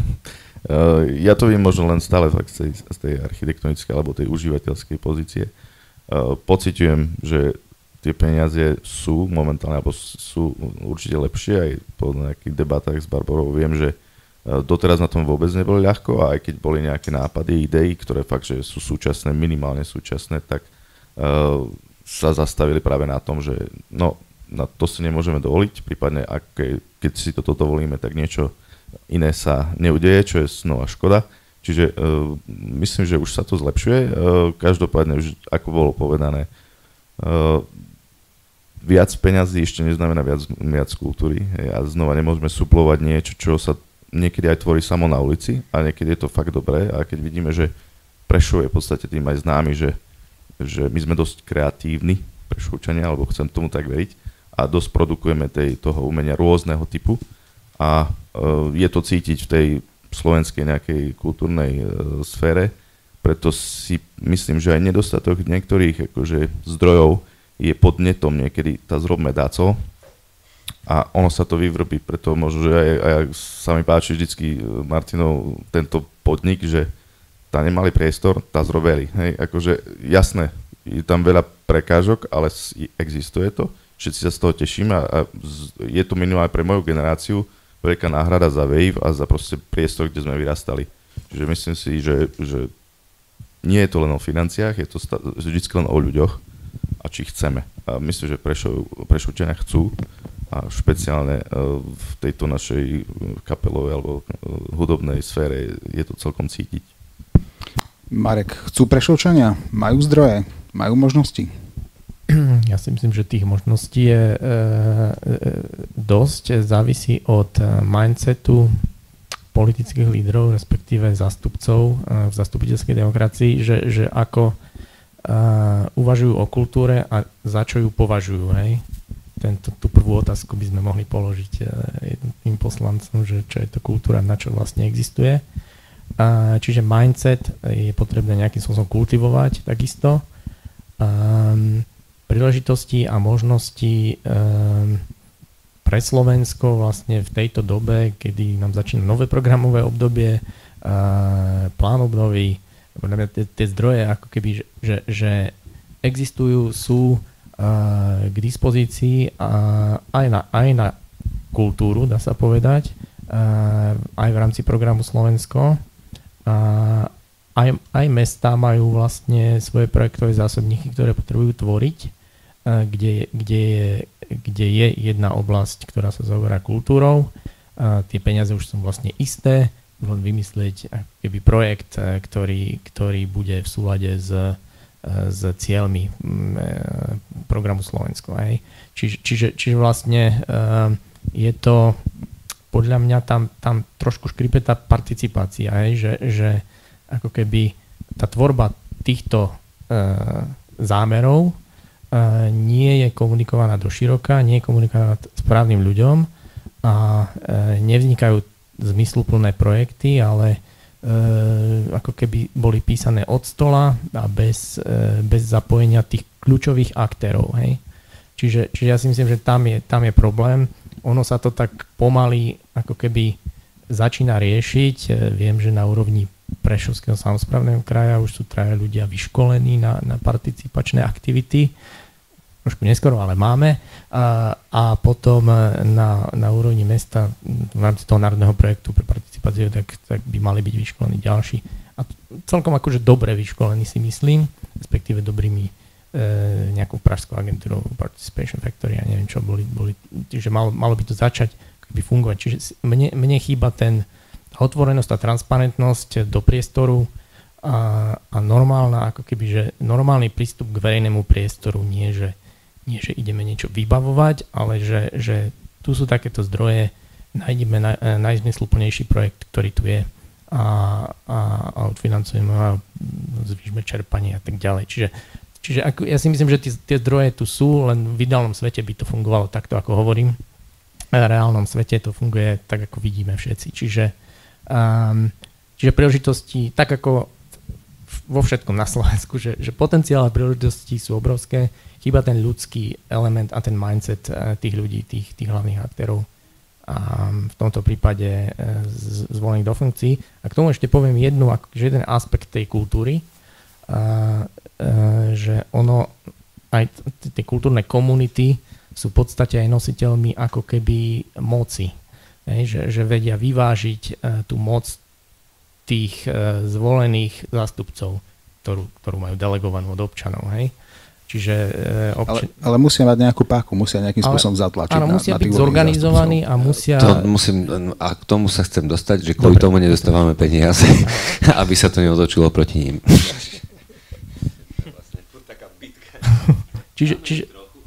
uh, ja to viem možno len stále fakt z tej, z tej architektonickej alebo tej užívateľskej pozície. Uh, pociťujem, že tie peniaze sú momentálne, alebo sú určite lepšie, aj po nejakých debatách s Barborou viem, že uh, doteraz na tom vôbec nebolo ľahko a aj keď boli nejaké nápady, idei, ktoré fakt, že sú súčasné, minimálne súčasné, tak uh, sa zastavili práve na tom, že no, na to si nemôžeme dovoliť, prípadne ak, keď si toto dovolíme, tak niečo iné sa neudeje, čo je znova škoda. Čiže uh, myslím, že už sa to zlepšuje. Uh, každopádne, už ako bolo povedané, uh, viac peňazí ešte neznamená viac, viac kultúry. A znova nemôžeme suplovať niečo, čo sa niekedy aj tvorí samo na ulici a niekedy je to fakt dobré. A keď vidíme, že Prešov je v podstate tým aj známy, že, že my sme dosť kreatívni Prešovčania, alebo chcem tomu tak veriť, a dosť produkujeme tej, toho umenia rôzneho typu a uh, je to cítiť v tej slovenskej nejakej kultúrnej e, sfére, preto si myslím, že aj nedostatok niektorých akože, zdrojov je podnetom niekedy tá zrobme dáco a ono sa to vyvrbí, preto možno, že aj, aj sa mi páči vždycky Martinov tento podnik, že tá nemali priestor, tá zrobeli, hej, akože jasné, je tam veľa prekážok, ale existuje to, všetci sa z toho tešíme a, a je to minimálne pre moju generáciu veľká náhrada za Wave a za proste priestor, kde sme vyrastali. Čiže myslím si, že, že nie je to len o financiách, je to sta- vždycky len o ľuďoch a či chceme. A myslím, že Prešov, Prešovčania chcú a špeciálne v tejto našej kapelovej alebo hudobnej sfére je to celkom cítiť. Marek, chcú Prešovčania? Majú zdroje? Majú možnosti? Ja si myslím, že tých možností je e, e, dosť. Závisí od mindsetu politických lídrov, respektíve zástupcov e, v zastupiteľskej demokracii, že, že ako e, uvažujú o kultúre a za čo ju považujú. Hej? Tento, tú prvú otázku by sme mohli položiť e, jednotným poslancom, že čo je to kultúra, na čo vlastne existuje. E, čiže mindset je potrebné nejakým spôsobom kultivovať takisto. Um, príležitosti a možnosti um, pre Slovensko vlastne v tejto dobe, kedy nám začína nové programové obdobie, uh, plán obnovy, tie zdroje ako keby, že, že existujú, sú uh, k dispozícii uh, aj, na, aj na kultúru, dá sa povedať, uh, aj v rámci programu Slovensko. Uh, Aj, aj mestá majú vlastne svoje projektové zásobníky, ktoré potrebujú tvoriť, kde, kde, je, kde je jedna oblasť, ktorá sa zaoberá kultúrou. A tie peniaze už sú vlastne isté, len vymyslieť keby projekt, ktorý, ktorý bude v súlade s, s cieľmi programu Slovensko. Hej. Čiže, čiže, čiže vlastne je to, podľa mňa tam, tam trošku škripe tá participácia, hej, že, že ako keby tá tvorba týchto zámerov nie je komunikovaná do široka, nie je komunikovaná správnym ľuďom a nevznikajú zmysluplné projekty, ale ako keby boli písané od stola a bez, bez zapojenia tých kľúčových aktérov. Hej. Čiže, čiže ja si myslím, že tam je, tam je problém. Ono sa to tak pomaly ako keby začína riešiť. Viem, že na úrovni Prešovského samosprávneho kraja už sú traja ľudia vyškolení na, na participačné aktivity. Trošku neskoro, ale máme. A, a potom na, na úrovni mesta v rámci toho národného projektu pre participáciu, tak, tak by mali byť vyškolení ďalší. A celkom akože dobre vyškolení si myslím, respektíve dobrými e, nejakou pražskou agentúrou Participation Factory, ja neviem čo, boli, boli čiže malo, malo by to začať keby fungovať. Čiže mne, mne chýba ten otvorenosť a transparentnosť do priestoru a, a normálna, ako keby, že normálny prístup k verejnému priestoru, nie že, nie, že ideme niečo vybavovať, ale že, že tu sú takéto zdroje, nájdeme naj, najzmysluplnejší projekt, ktorý tu je a, a, a odfinancujeme a zvýšme čerpanie a tak ďalej. Čiže, čiže ako, ja si myslím, že tie, tie zdroje tu sú, len v ideálnom svete by to fungovalo takto, ako hovorím. V reálnom svete to funguje tak, ako vidíme všetci. Čiže Um, čiže príležitosti, tak ako vo všetkom na Slovensku, že, že potenciál a príležitosti sú obrovské, chýba ten ľudský element a ten mindset uh, tých ľudí, tých, tých hlavných aktérov a v tomto prípade uh, z, zvolených do funkcií. A k tomu ešte poviem jednu, že jeden aspekt tej kultúry, uh, uh, že ono, aj tie kultúrne komunity sú v podstate aj nositeľmi ako keby moci. Hej, že, že vedia vyvážiť uh, tú moc tých uh, zvolených zástupcov, ktorú, ktorú majú delegovanú od občanov. Hej. Čiže, uh, obč... ale, ale musia mať nejakú páku, musia nejakým ale, spôsobom zatlačiť. Áno, musia na, byť zorganizovaní a musia... To musím, a k tomu sa chcem dostať, že kvôli Dobre. tomu nedostávame peniaze, aby sa to neotočilo proti ním. čiže, čiže...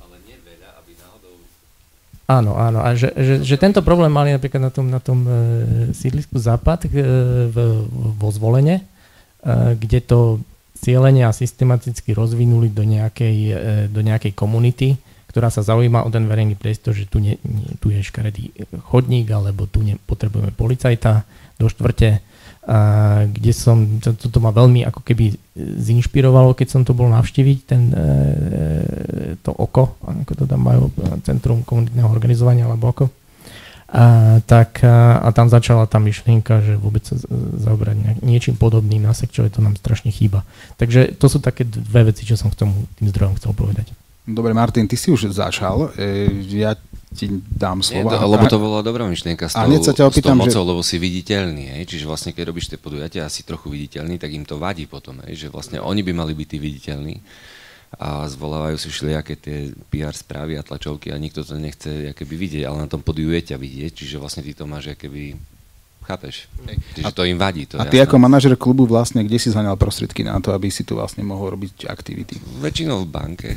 Áno, áno. A že, že, že tento problém mali napríklad na tom, na tom e, sídlisku Západ e, v, vo Zvolene, e, kde to cieľene a systematicky rozvinuli do nejakej, e, do nejakej komunity, ktorá sa zaujíma o ten verejný priestor, že tu, ne, nie, tu je škaredý chodník, alebo tu ne, potrebujeme policajta do štvrte, a kde som, to, to ma veľmi ako keby zinšpirovalo, keď som to bol navštíviť, ten, e, to oko, ako to tam majú, Centrum komunitného organizovania, alebo oko. A, tak, a, a tam začala tá myšlienka, že vôbec sa zaoberať niečím podobným na Sekčove, to nám strašne chýba. Takže to sú také dve veci, čo som k tomu tým zdrojom chcel povedať. Dobre, Martin, ty si už začal. E, ja ti dám slovo. Nie, to, lebo to bola dobrá myšlienka s tou, opýtam, s tou mocou, že... lebo si viditeľný. Hej? Čiže vlastne, keď robíš tie podujatia a si trochu viditeľný, tak im to vadí potom. Hej? Že vlastne oni by mali byť tí viditeľní a zvolávajú si všelijaké tie pé er správy a tlačovky a nikto to nechce akoby vidieť, ale na tom podujete vidieť, čiže vlastne ty to máš akoby... Chápeš? Čiže to im vadí. To a ty jasné. Ako manažer klubu vlastne, kde si zháňal prostriedky na to, aby si tu vlastne mohol robiť aktivity? Väčšinou v banke.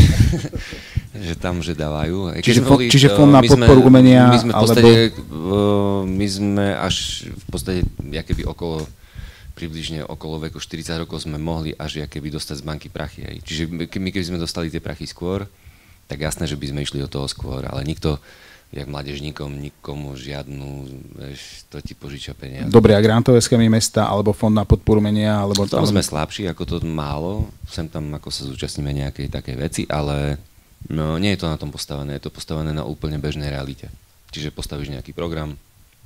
Že tam, že dávajú. Čiže, fo- boli, čiže fond na podporu umenia, my sme v podstate, alebo... my sme až v podstate, jakoby okolo, približne okolo veku štyridsať rokov sme mohli až jakoby dostať z banky prachy. Aj. Čiže my keby sme dostali tie prachy skôr, tak jasné, že by sme išli do toho skôr, ale nikto jak mládežníkom, nikomu žiadnu, vieš, to ti požičia peniaze. Dobre, a grantové schémy mesta, alebo fond na podporu umenia, alebo... Tam sme slabší, ako to málo, sem tam ako sa zúčastníme nejakej takej veci, ale no, nie je to na tom postavené, je to postavené na úplne bežnej realite. Čiže postavíš nejaký program,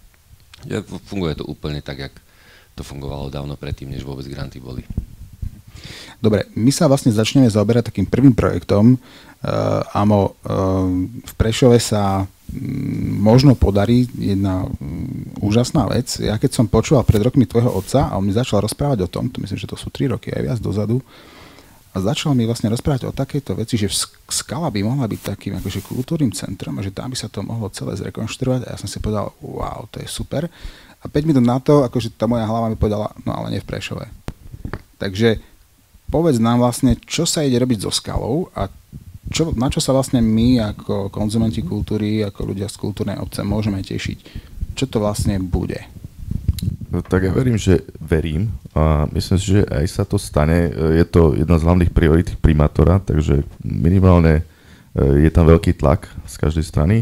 funguje to úplne tak, jak to fungovalo dávno predtým, než vôbec granty boli. Dobre, my sa vlastne začneme zaoberať takým prvým projektom. Uh, Amo, uh, v Prešove sa um, možno podarí jedna um, úžasná vec. Ja keď som počúval pred rokmi tvojho otca a on mi začal rozprávať o tom, to myslím, že to sú tri roky aj viac dozadu, a začal mi vlastne rozprávať o takejto veci, že Skala by mohla byť takým akože kultúrnym centrom a že tam by sa to mohlo celé zrekonštruovať a ja som si povedal, wow, to je super. A päť minút na to, akože tá moja hlava mi povedala, no ale nie v Prešove. Takže povedz nám vlastne, čo sa ide robiť so Skalou a čo, na čo sa vlastne my ako konzumenti kultúry, ako ľudia z kultúrnej obce môžeme tešiť. Čo to vlastne bude? No, tak ja verím, že verím a myslím si, že aj sa to stane. Je to jedna z hlavných priorít primátora, takže minimálne je tam veľký tlak z každej strany.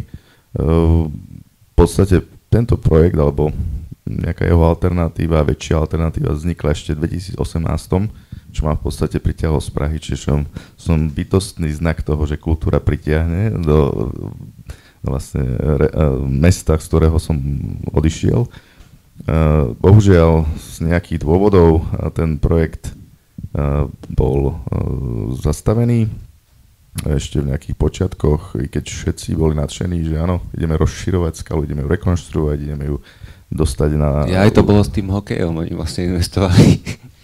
V podstate tento projekt alebo nejaká jeho alternatíva, väčšia alternatíva vznikla ešte v dvetisícosemnásť, čo ma v podstate pritiahlo z Prahy, čiže som, som bytostný znak toho, že kultúra pritiahne do, do vlastne re, mesta, z ktorého som odišiel. Bohužiaľ z nejakých dôvodov ten projekt bol zastavený ešte v nejakých počiatkoch, i keď všetci boli nadšení, že áno, ideme rozširovať Skalu, ideme ju rekonštruovať, ideme ju dostať na... Ja aj to bolo s tým hokejom, oni vlastne investovali.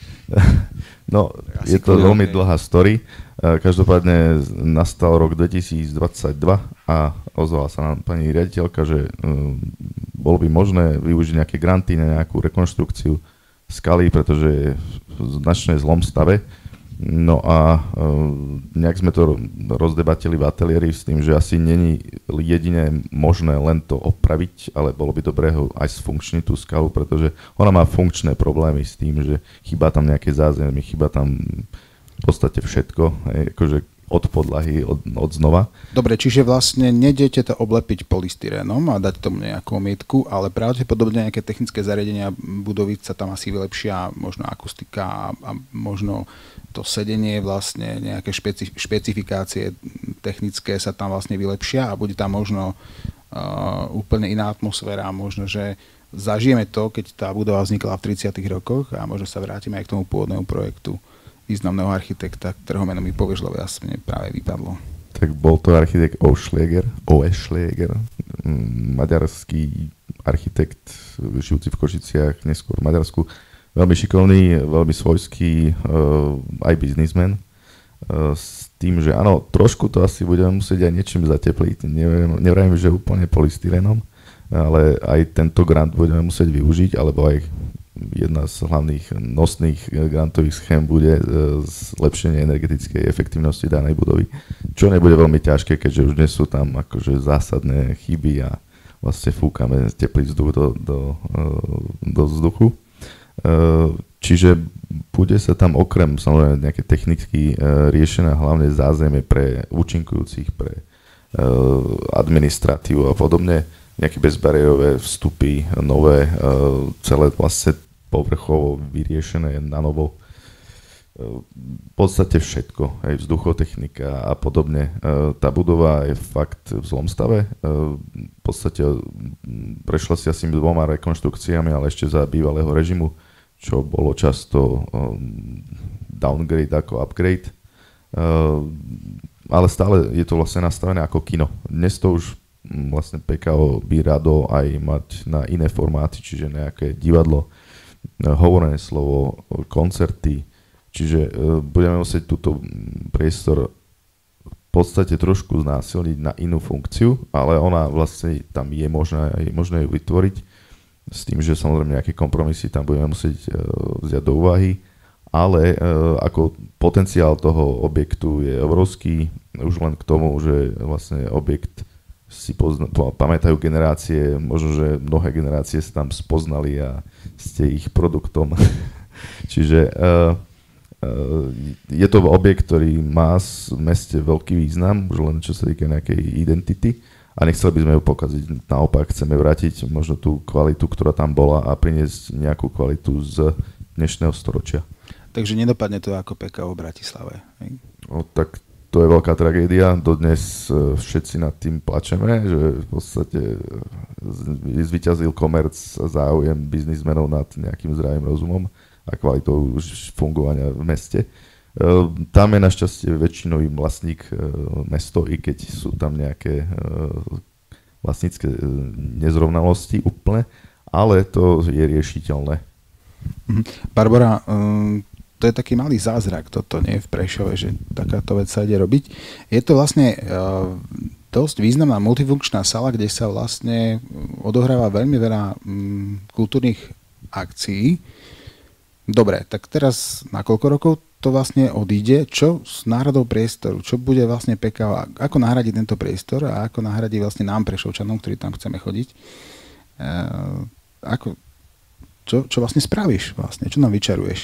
No, je to veľmi dlhá story. Každopádne nastal rok dvetisícdvadsaťdva a ozvala sa nám pani riaditeľka, že bolo by možné využiť nejaké granty na nejakú rekonštrukciu Skaly, pretože je v značne zlom stave. No a nejak sme to rozdebatili v ateliéri s tým, že asi není jedine možné len to opraviť, ale bolo by dobré ho aj sfunkčniť tú Skalu, pretože ona má funkčné problémy s tým, že chýba tam nejaké zázemie, chýba tam v podstate všetko, akože od podlahy, od, od znova. Dobre, čiže vlastne nedete to oblepiť polystyrénom a dať tomu nejakú omietku, ale pravdepodobne nejaké technické zariadenia budovy sa tam asi vylepšia, možno akustika a, a možno to sedenie, vlastne nejaké špeci- špecifikácie technické sa tam vlastne vylepšia a bude tam možno uh, úplne iná atmosféra, možno, že zažijeme to, keď tá budova vznikla v tridsiatych rokoch a možno sa vrátime aj k tomu pôvodnému projektu významného architekta, ktorého meno mi povieš, lebo ja som mne práve vypadlo. Tak bol to architekt Oschläger, Oeschläger, maďarský architekt, žijúci v Košiciach, neskôr v Maďarsku. Veľmi šikovný, veľmi svojský, uh, aj biznismen. Uh, s tým, že áno, trošku to asi budeme musieť aj niečím zatepliť. Nevravím, že úplne polystyrenom, ale aj tento grant budeme musieť využiť, alebo aj jedna z hlavných nosných grantových schém bude zlepšenie energetickej efektivnosti danej budovy, čo nebude veľmi ťažké, keďže už dnes sú tam akože zásadné chyby a vlastne fúkame teplý vzduch do, do, do vzduchu. Čiže bude sa tam okrem samozrejme nejaké technicky riešené hlavne zázemie pre účinkujúcich, pre administratívu a podobne, nejaké bezbariérové vstupy, nové, celé vlastne povrchovo vyriešené na novo. V podstate všetko, aj vzduchotechnika a podobne. Tá budova je fakt v zlom stave. V podstate prešla si asi dvoma rekonštrukciami, ale ešte za bývalého režimu, čo bolo často downgrade ako upgrade. Ale stále je to vlastne nastavené ako kino. Dnes to už vlastne pé ká ó by rado aj mať na iné formáty, čiže nejaké divadlo, hovorené slovo, koncerty, čiže budeme musieť túto priestor v podstate trošku znásilniť na inú funkciu, ale ona vlastne tam je možné, je možné ju vytvoriť s tým, že samozrejme nejaké kompromisy tam budeme musieť vziať do úvahy, ale ako potenciál toho objektu je obrovský, už len k tomu, že vlastne objekt si pozna- pamätajú generácie, možno, že mnohé generácie sa tam spoznali a ste ich produktom. Čiže uh, uh, je to objekt, ktorý má v meste veľký význam, už len čo sa týka nejakej identity a nechceli by sme ju pokaziť. Naopak chceme vrátiť možno tú kvalitu, ktorá tam bola a priniesť nejakú kvalitu z dnešného storočia. Takže nedopadne to ako pé ká ó v Bratislave. Hej? No tak to je veľká tragédia, dodnes všetci nad tým plačeme, že v podstate zvíťazil komerc a záujem biznismenov nad nejakým zdravým rozumom a kvalitou fungovania v meste. Tam je našťastie väčšinový vlastník mesto, i keď sú tam nejaké vlastnícke nezrovnalosti úplne, ale to je riešiteľné. Barbora, um... to je taký malý zázrak, toto nie v Prešove, že takáto vec sa ide robiť. Je to vlastne uh, dosť významná multifunkčná sala, kde sa vlastne odohráva veľmi veľa um, kultúrnych akcií. Dobre, tak teraz na koľko rokov to vlastne odíde, čo s náhradou priestoru, čo bude vlastne pé ká ó, ako nahradí tento priestor a ako nahradí vlastne nám Prešovčanom, ktorí tam chceme chodiť. E, ako, čo, čo vlastne spravíš vlastne, čo nám vyčaruješ?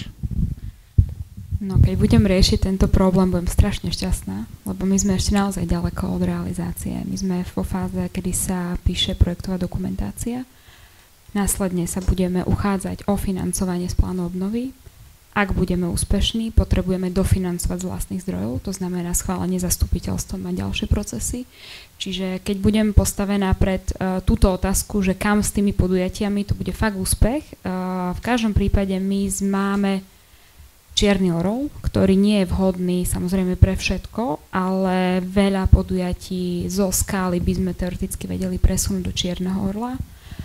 No, keď budem riešiť tento problém, budem strašne šťastná, lebo my sme ešte naozaj ďaleko od realizácie. My sme vo fáze, kedy sa píše projektová dokumentácia. Následne sa budeme uchádzať o financovanie z plánu obnovy. Ak budeme úspešní, potrebujeme dofinancovať z vlastných zdrojov, to znamená schválenie zastupiteľstvom a ďalšie procesy. Čiže keď budem postavená pred uh, túto otázku, že kam s tými podujatiami, to bude fakt úspech. Uh, v každom prípade my máme čierny orol, ktorý nie je vhodný samozrejme pre všetko, ale veľa podujatí zo skály by sme teoreticky vedeli presunúť do čierneho orla.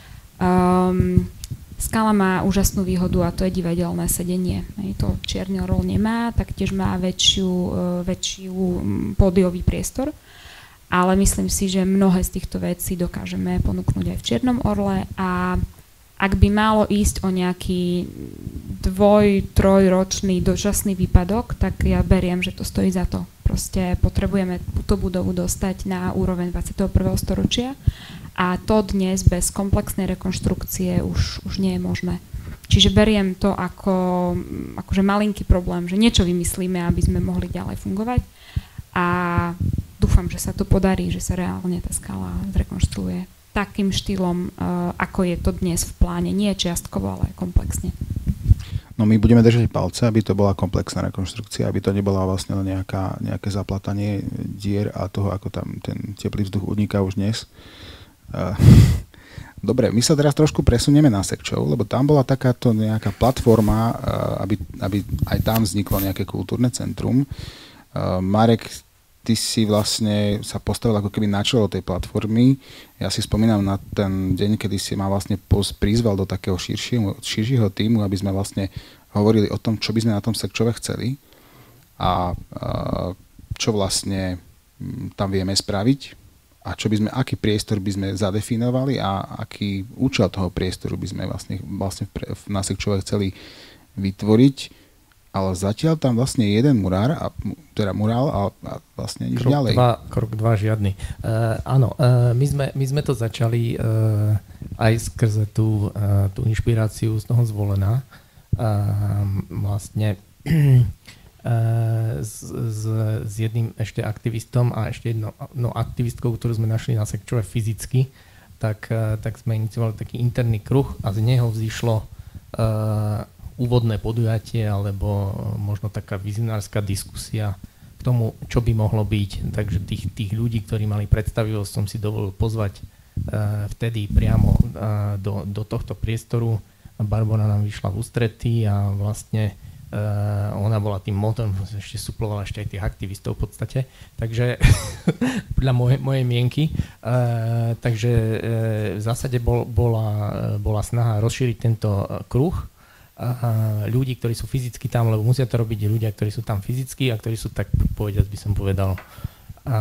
Um, Skala má úžasnú výhodu a to je divadelné sedenie. To čierny orol nemá, taktiež má väčšiu, väčšiu pódiový priestor, ale myslím si, že mnohé z týchto vecí dokážeme ponúknuť aj v čiernom orle a ak by malo ísť o nejaký dvoj, trojročný dočasný výpadok, tak ja beriem, že to stojí za to. Proste potrebujeme túto budovu dostať na úroveň dvadsiateho prvého storočia a to dnes bez komplexnej rekonštrukcie už, už nie je možné. Čiže beriem to ako akože malinký problém, že niečo vymyslíme, aby sme mohli ďalej fungovať a dúfam, že sa to podarí, že sa reálne tá skala zrekonštruuje takým štýlom, uh, ako je to dnes v pláne. Nie čiastkovo, ale komplexne. No my budeme držať palce, aby to bola komplexná rekonštrukcia, aby to nebola vlastne nejaká, nejaké zaplatanie dier a toho, ako tam ten teplý vzduch uniká už dnes. Uh, Dobre, my sa teraz trošku presunieme na Sekčov, lebo tam bola takáto nejaká platforma, uh, aby, aby aj tam vzniklo nejaké kultúrne centrum. Uh, Marek, ty si vlastne sa postavil ako keby na čelo tej platformy. Ja si spomínam na ten deň, kedy si ma vlastne prizval do takého širšieho, širšieho tímu, aby sme vlastne hovorili o tom, čo by sme na tom Sekčove chceli a, a čo vlastne tam vieme spraviť a čo by sme, aký priestor by sme zadefinovali a aký účel toho priestoru by sme vlastne, vlastne na Sekčove chceli vytvoriť. Ale zatiaľ tam vlastne jeden murár, a, teda murál a, a vlastne nič krok ďalej. Dva, krok dva žiadny. Uh, áno, uh, my, sme, my sme to začali uh, aj skrze tú, uh, tú inšpiráciu z toho Zvolená. Uh, vlastne uh, s, s, s jedným ešte aktivistom a ešte jednou no, aktivistkou, ktorú sme našli na Sekčove fyzicky, tak, uh, tak sme iniciovali taký interný kruh a z neho vzýšlo uh, úvodné podujatie alebo možno taká vizionárska diskusia k tomu, čo by mohlo byť. Takže tých, tých ľudí, ktorí mali predstavivosť, som si dovolil pozvať uh, vtedy priamo uh, do, do tohto priestoru. Barbora nám vyšla v ústretí a vlastne uh, ona bola tým motom, ešte suplovala ešte aj tých aktivistov v podstate. Takže podľa moje, mojej mienky. Uh, takže uh, v zásade bol, bola, bola snaha rozšíriť tento uh, kruh ľudí, ktorí sú fyzicky tam, lebo musia to robiť ľudia, ktorí sú tam fyzicky a ktorí sú tak povediac, by som povedal, a,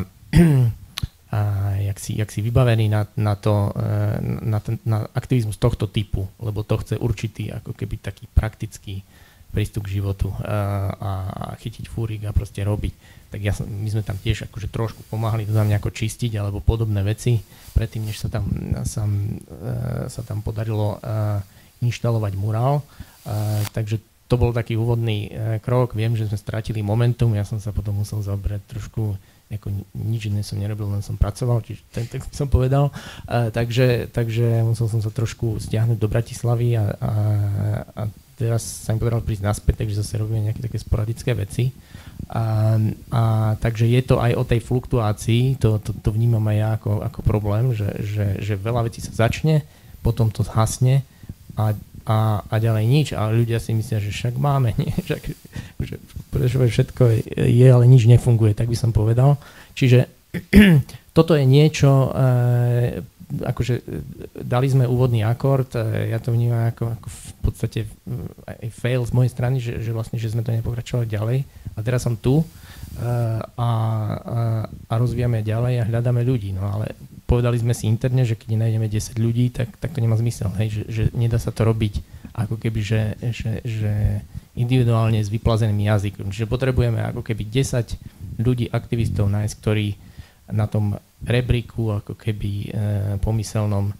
a jak, si, jak si vybavení na, na, to, na, ten, na aktivizmus tohto typu, lebo to chce určitý ako keby taký praktický prístup k životu a, a chytiť fúrik a proste robiť. Tak ja som, my sme tam tiež akože trošku pomáhali to tam nejako čistiť alebo podobné veci, predtým, než sa tam, sa, sa tam podarilo inštalovať murál, uh, takže to bol taký úvodný uh, krok. Viem, že sme stratili momentum, ja som sa potom musel zaoberať trošku, ako nič iné som nerobil, len som pracoval, čiže ten tak som povedal. Uh, takže, takže musel som sa trošku stiahnuť do Bratislavy a, a, a teraz sa mi podarilo prísť naspäť, takže zase robíme nejaké také sporadické veci. A, a takže je to aj o tej fluktuácii, to, to, to vnímam aj ja ako, ako problém, že, že, že veľa vecí sa začne, potom to zhasne, A, a, a ďalej nič. A ľudia si myslia, že však máme, nie? Však, že, že všetko je, ale nič nefunguje, tak by som povedal. Čiže toto je niečo, e, akože dali sme úvodný akord, e, ja to vnímam ako, ako v podstate aj fail z mojej strany, že, že vlastne, že sme to nepokračovali ďalej. A teraz som tu e, a, a, a rozvíjame ďalej a hľadáme ľudí. No ale povedali sme si interne, že keď nenájdeme desať ľudí, tak, tak to nemá zmysel, hej? Že, že nedá sa to robiť ako keby, že, že, že individuálne s vyplazeným jazykom. Čiže potrebujeme ako keby desať ľudí, aktivistov nájsť, ktorí na tom rebríku, ako keby e, pomyselnom, e,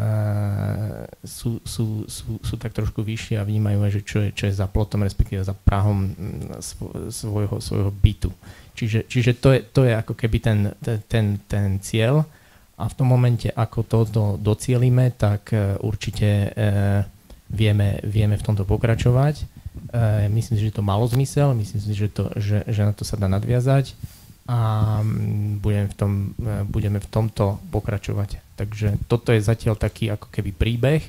sú, sú, sú, sú tak trošku vyššie a vnímajú, že čo je, čo je za plotom, respektíve za prahom svojho, svojho bytu. Čiže, čiže to, je, to je ako keby ten, ten, ten cieľ a v tom momente, ako to do, docielime, tak e, určite e, vieme, vieme v tomto pokračovať. Uh, myslím si, že to malo zmysel, myslím si, že, to, že, že na to sa dá nadviazať a budeme v, tom, uh, budeme v tomto pokračovať. Takže toto je zatiaľ taký ako keby príbeh.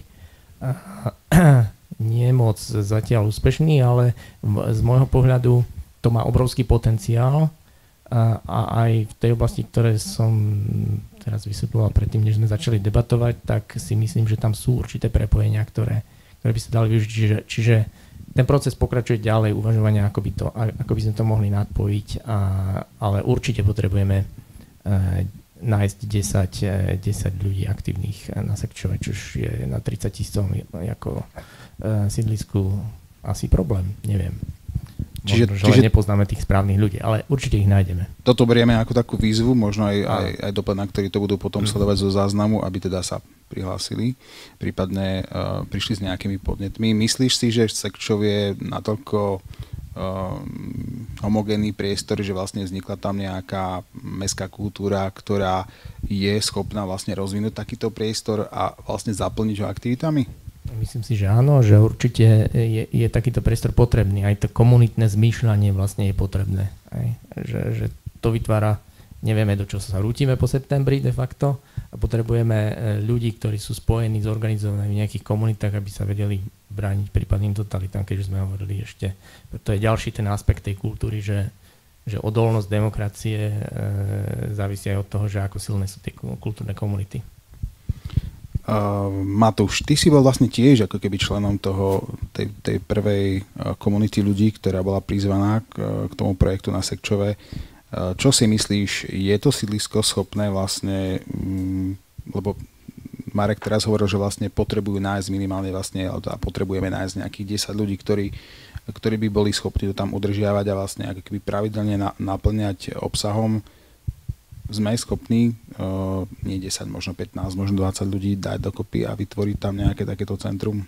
Uh, nie moc zatiaľ úspešný, ale v, z môjho pohľadu to má obrovský potenciál uh, a aj v tej oblasti, ktoré som teraz vysvetľoval predtým, než sme začali debatovať, tak si myslím, že tam sú určité prepojenia, ktoré, ktoré by sa dali využiť. Čiže, čiže ten proces pokračuje ďalej, uvažovania, ako by, to, ako by sme to mohli nadpojiť, a, ale určite potrebujeme e, nájsť desať, desať ľudí aktívnych na Sekčove, čo je na tridsať tisíc ako e, sídlisku asi problém, neviem. Čiže, možno, čiže nepoznáme tých správnych ľudí, ale určite ich nájdeme. Toto berieme ako takú výzvu, možno aj, aj, aj dopad, na ktorí to budú potom mm. sledovať zo záznamu, aby teda sa prihlásili, prípadne uh, prišli s nejakými podnetmi. Myslíš si, že Sekčov je natoľko uh, homogénny priestor, že vlastne vznikla tam nejaká mestská kultúra, ktorá je schopná vlastne rozvinúť takýto priestor a vlastne zaplniť ho aktivitami? Myslím si, že áno, že určite je, je takýto priestor potrebný. Aj to komunitné zmýšľanie vlastne je potrebné. Aj, že, že to vytvára, nevieme, do čoho sa rútime po septembri de facto a potrebujeme ľudí, ktorí sú spojení, zorganizovaní v nejakých komunitách, aby sa vedeli brániť prípadným totalitám, keď už sme hovorili ešte. To je ďalší ten aspekt tej kultúry, že, že odolnosť demokracie e, závisí aj od toho, že ako silné sú tie kultúrne komunity. Uh, Matúš, ty si bol vlastne tiež ako keby členom toho, tej, tej prvej uh, komunity ľudí, ktorá bola prizvaná k, uh, k tomu projektu na Sekčove. Uh, čo si myslíš, je to sídlisko schopné vlastne, um, lebo Marek teraz hovoril, že vlastne potrebujú nájsť minimálne vlastne, a potrebujeme nájsť nejakých desať ľudí, ktorí, ktorí by boli schopní to tam udržiavať a vlastne ako keby pravidelne na, naplňať obsahom. Sme schopní, uh, nie desať, možno pätnásť, možno dvadsať ľudí dať dokopy a vytvoriť tam nejaké takéto centrum?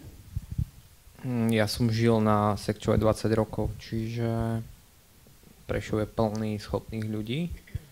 Ja som žil na Sekčove dvadsať rokov, čiže Prešov je plný schopných ľudí.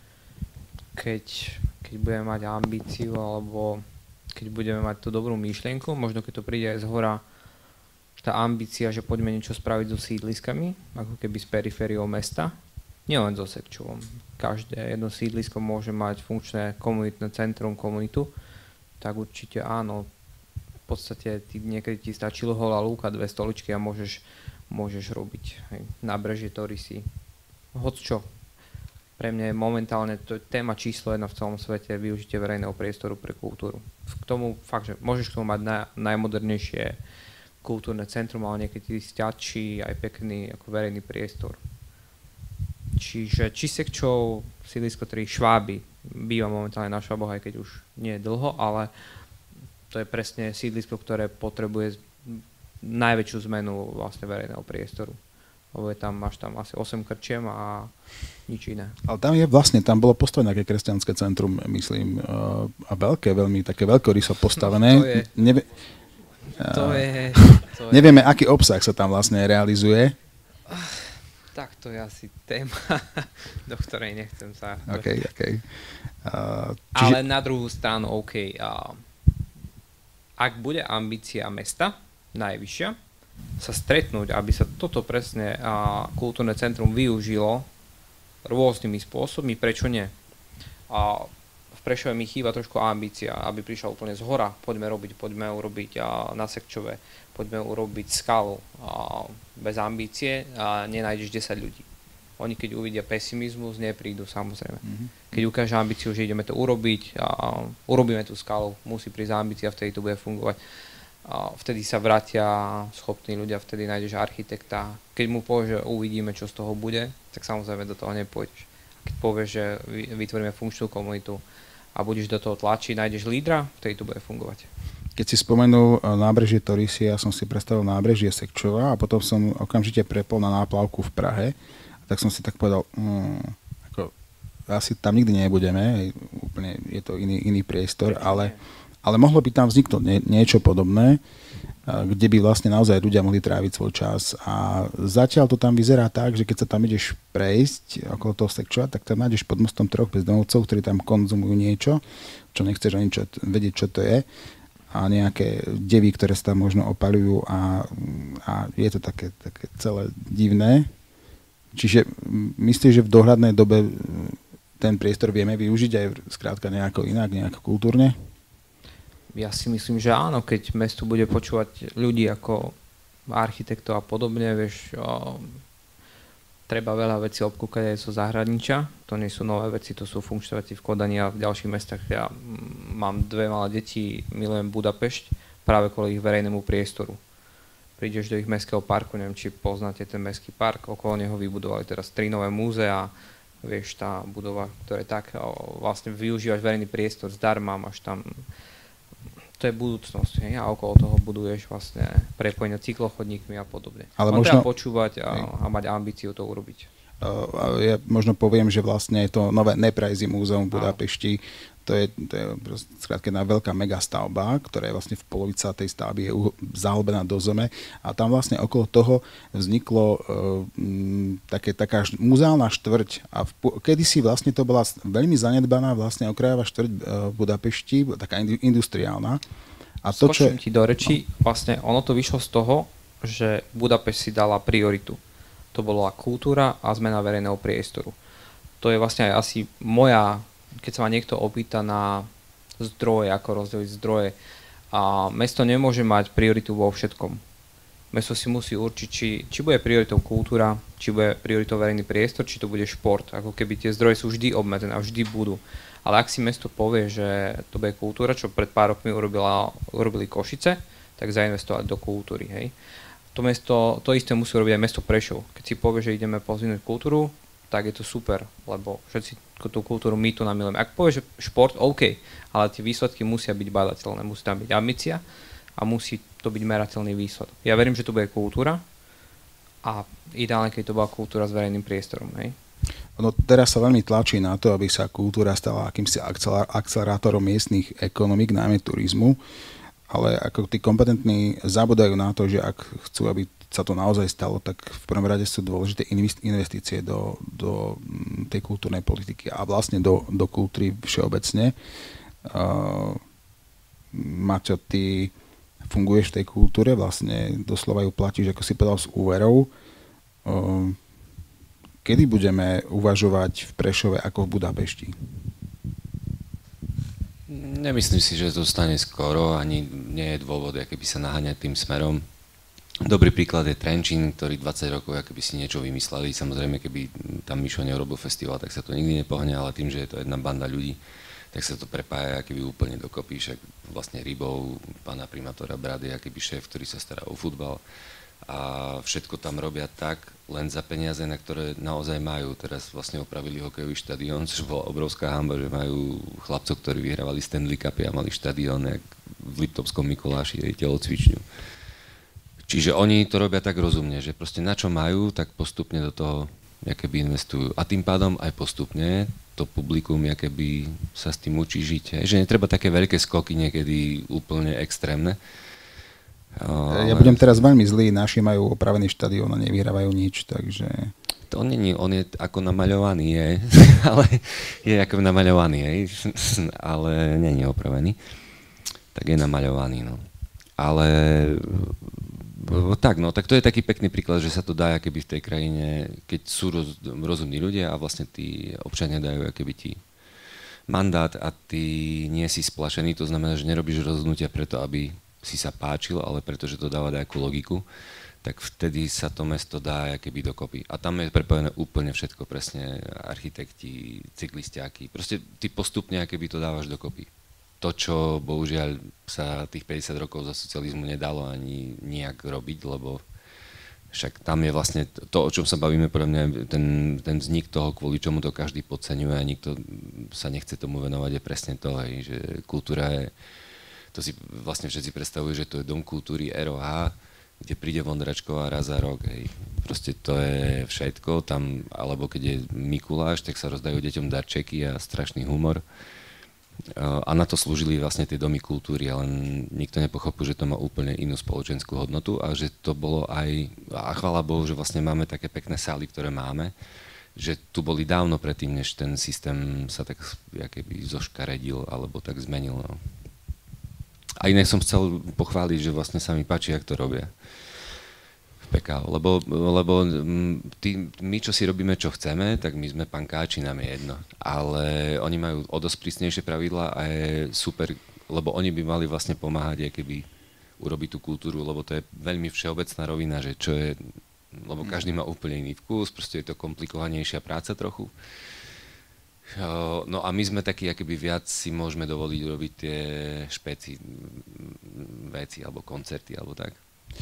Keď, keď budeme mať ambíciu alebo keď budeme mať tú dobrú myšlienku, možno keď to príde aj zhora, tá ambícia, že poďme niečo spraviť so sídliskami, ako keby s perifériou mesta, nielen so Sekčovom. Každé jedno sídlisko môže mať funkčné komunitné centrum, komunitu, tak určite áno. V podstate ty, niekedy ti stačilo holá lúka, dve stoličky a môžeš, môžeš robiť hej, nábrežie, torysy, hocčo. Pre mňa je momentálne to je téma číslo jedna v celom svete, využitie verejného priestoru pre kultúru. K tomu fakt, že môžeš k tomu mať naj, najmodernejšie kultúrne centrum, ale niekedy stačí aj pekný ako verejný priestor. Čiže či Sekčov, sídlisko tri Šváby býva momentálne na Šváboch, aj keď už nie je dlho, ale to je presne sídlisko, ktoré potrebuje najväčšiu zmenu vlastne verejného priestoru. Lebo je tam, máš tam asi osem krčiem a nič iné. Ale tam je vlastne, tam bolo postavené nejaké kresťanské centrum, myslím, a veľké, veľmi také veľkoryso postavené. To je, Nevie, to je, to je nevieme, aký obsah sa tam vlastne realizuje. Tak to je asi téma, do ktorej nechcem sa... Okay, okay. Uh, čiže... Ale na druhú stranu, OK, uh, ak bude ambícia mesta najvyššia, sa stretnúť, aby sa toto presne uh, kultúrne centrum využilo rôznymi spôsobmi, prečo nie? Uh, v Prešove mi chýba trošku ambícia, aby prišla úplne z hora, poďme robiť, poďme urobiť uh, na Sekčove, poďme urobiť skalu. Uh, bez ambície a nenájdeš desať ľudí. Oni keď uvidia pesimizmus, neprídu samozrejme. Mm-hmm. Keď ukáže ambíciu, že ideme to urobiť a urobíme tú skalu, musí prísť ambícia, vtedy to bude fungovať. A vtedy sa vrátia schopní ľudia, vtedy nájdeš architekta. Keď mu povieš, že uvidíme, čo z toho bude, tak samozrejme do toho nepôjdeš. Keď povieš, že vytvoríme funkčnú komunitu a budeš do toho tlačiť, nájdeš lídra, vtedy to bude fungovať. keď si spomenul nábrežie Torisy, ja som si predstavil nábrežie Sekčova a potom som okamžite prepol na náplavku v Prahe. A tak som si tak povedal, mm, ako, asi tam nikdy nebudeme, úplne je to iný, iný priestor, ale, ale mohlo by tam vzniknúť nie, niečo podobné, kde by vlastne naozaj ľudia mohli tráviť svoj čas. A zatiaľ to tam vyzerá tak, že keď sa tam ideš prejsť okolo toho Sekčova, tak tam nájdeš pod mostom troch bezdomovcov, ktorí tam konzumujú niečo, čo nechceš ani čo, vedieť, čo to je. A nejaké devy, ktoré sa tam možno opaľujú a, a je to také, také celé divné. Čiže myslíš, že v dohľadnej dobe ten priestor vieme využiť aj skrátka nejako inak, nejako kultúrne? Ja si myslím, že áno, keď mesto bude počúvať ľudí ako architektov a podobne, vieš, o, treba veľa vecí obkúkať aj zo zahraničia. To nie sú nové veci, to sú funkčné veci v Kodani a v ďalších mestách. Ja mám dve malé deti, milujem Budapešť práve kvôli ich verejnému priestoru. Prídeš do ich mestského parku, neviem, či poznáte ten mestský park, okolo neho vybudovali teraz tri nové múzea, vieš, tá budova, ktorá je tak, o, vlastne využívaš verejný priestor zdarma, máš tam. To je budúcnosť, hej? A okolo toho buduješ vlastne prepojenia cyklochodníkmi a podobne. Ale možno treba počúvať a, a mať ambíciu to urobiť. Uh, ja možno poviem, že vlastne je to nové Neprajzy múzeum v Budapešti. To je, to je skrátka jedna veľká megastavba, ktorá je vlastne v polovica tej stavby je zahlbená do zeme. A tam vlastne okolo toho vzniklo uh, m, také, taká muzeálna štvrť. A v, kedysi vlastne to bola veľmi zanedbaná vlastne okrajová štvrť uh, v Budapešti, taká industriálna. A to, Skočím čo... ti do reči, vlastne ono to vyšlo z toho, že Budapešť si dala prioritu. To bola kultúra a zmena verejného priestoru. To je vlastne aj asi moja, keď sa ma niekto opýta na zdroje, ako rozdeliť zdroje. A mesto nemôže mať prioritu vo všetkom. Mesto si musí určiť, či, či bude prioritou kultúra, či bude prioritou verejný priestor, či to bude šport. Ako keby tie zdroje sú vždy obmedzené a vždy budú. Ale ak si mesto povie, že to bude kultúra, čo pred pár rokmi urobila, urobili Košice, tak zainvestovať do kultúry, hej. To mesto, to isté musí robiť aj mesto Prešov. Keď si povie, že ideme pozvinúť kultúru, tak je to super, lebo všetci tú kultúru my tu namilujeme. Ak povie, že šport, OK, ale tie výsledky musia byť badateľné, musí tam byť ambícia a musí to byť merateľný výsledok. Ja verím, že to bude kultúra a ideálne, keď to bola kultúra s verejným priestorom, hej. No, teraz sa veľmi tlačí na to, aby sa kultúra stala akýmsi akcelerátorom miestnych ekonomík, najmä turizmu. Ale ako tí kompetentní zabudajú na to, že ak chcú, aby sa to naozaj stalo, tak v prvom rade sú dôležité investície do, do tej kultúrnej politiky a vlastne do, do kultúry všeobecne. Uh, Maťo, ty funguješ v tej kultúre, vlastne doslova ju platíš, ako si povedal, z úverov. Uh, kedy budeme uvažovať v Prešove ako v Budapešti? Nemyslím si, že to stane skoro, ani nie je dôvod, akoby sa naháňať tým smerom. Dobrý príklad je Trenčín, ktorý dvadsať rokov akoby si niečo vymysleli. Samozrejme, keby tam Mišo neurobil festival, tak sa to nikdy nepohne, ale tým, že je to jedna banda ľudí, tak sa to prepája akoby úplne dokopy. Však vlastne Rybov, pána primátora Brady, akoby šéf, ktorý sa stará o futbal. A všetko tam robia tak, len za peniaze, na ktoré naozaj majú. Teraz vlastne opravili hokejový štadión, čo bola obrovská hanba, že majú chlapcov, ktorí vyhrávali Stanley Cupy a mali štadión, jak v Liptovskom Mikuláši, jej telocvičňu. Čiže oni to robia tak rozumne, že proste na čo majú, tak postupne do toho jakoby investujú. A tým pádom aj postupne to publikum jakoby sa s tým učí žiť. Že netreba také veľké skoky niekedy úplne extrémne. Ale... Ja budem teraz veľmi zlý, naši majú opravený štadión a nevyhrávajú nič, takže... To není, on je ako namaľovaný, je, ale je ako namaľovaný, je, ale není opravený. Tak je namaľovaný, no. Ale tak, no, tak to je taký pekný príklad, že sa to dá akoby v tej krajine, keď sú roz, rozumní ľudia a vlastne tí občania dajú akoby ti mandát a ty nie si splašený, to znamená, že nerobíš rozhodnutia preto, aby si sa páčil, ale pretože to dáva nejakú logiku, tak vtedy sa to mesto dá akoby dokopy. A tam je prepojené úplne všetko, presne architekti, cyklistiáky. Proste ty postupne akoby to dávaš dokopy. To, čo bohužiaľ sa tých päťdesiat rokov za socializmu nedalo ani nijak robiť, lebo však tam je vlastne to, o čom sa bavíme, pre mňa ten, ten vznik toho, kvôli čomu to každý podceňuje a nikto sa nechce tomu venovať, je presne to, hej, že kultúra je to si vlastne všetci predstavujú, že to je Dom kultúry er o há, kde príde Vondračková raz za rok, hej. Proste to je všetko, tam, alebo keď je Mikuláš, tak sa rozdajú deťom darčeky a strašný humor. A na to slúžili vlastne tie domy kultúry, ale nikto nepochopil, že to má úplne inú spoločenskú hodnotu a že to bolo aj, a chvála Bohu, že vlastne máme také pekné sály, ktoré máme, že tu boli dávno predtým, než ten systém sa tak jakoby zoškaredil alebo tak zmenil. No. A iné som chcel pochváliť, že vlastne sa mi páči, jak to robia v pé ká ó, lebo, lebo tí, my, čo si robíme, čo chceme, tak my sme pankáči, nám je jedno. Ale oni majú o dosť prísnejšie pravidlá a je super, lebo oni by mali vlastne pomáhať, keby urobiť tú kultúru, lebo to je veľmi všeobecná rovina, že čo je, lebo každý má úplne iný vkus, proste je to komplikovanejšia práca trochu. No a my sme takí, akoby viac si môžeme dovoliť robiť tie špeci veci, alebo koncerty, alebo tak.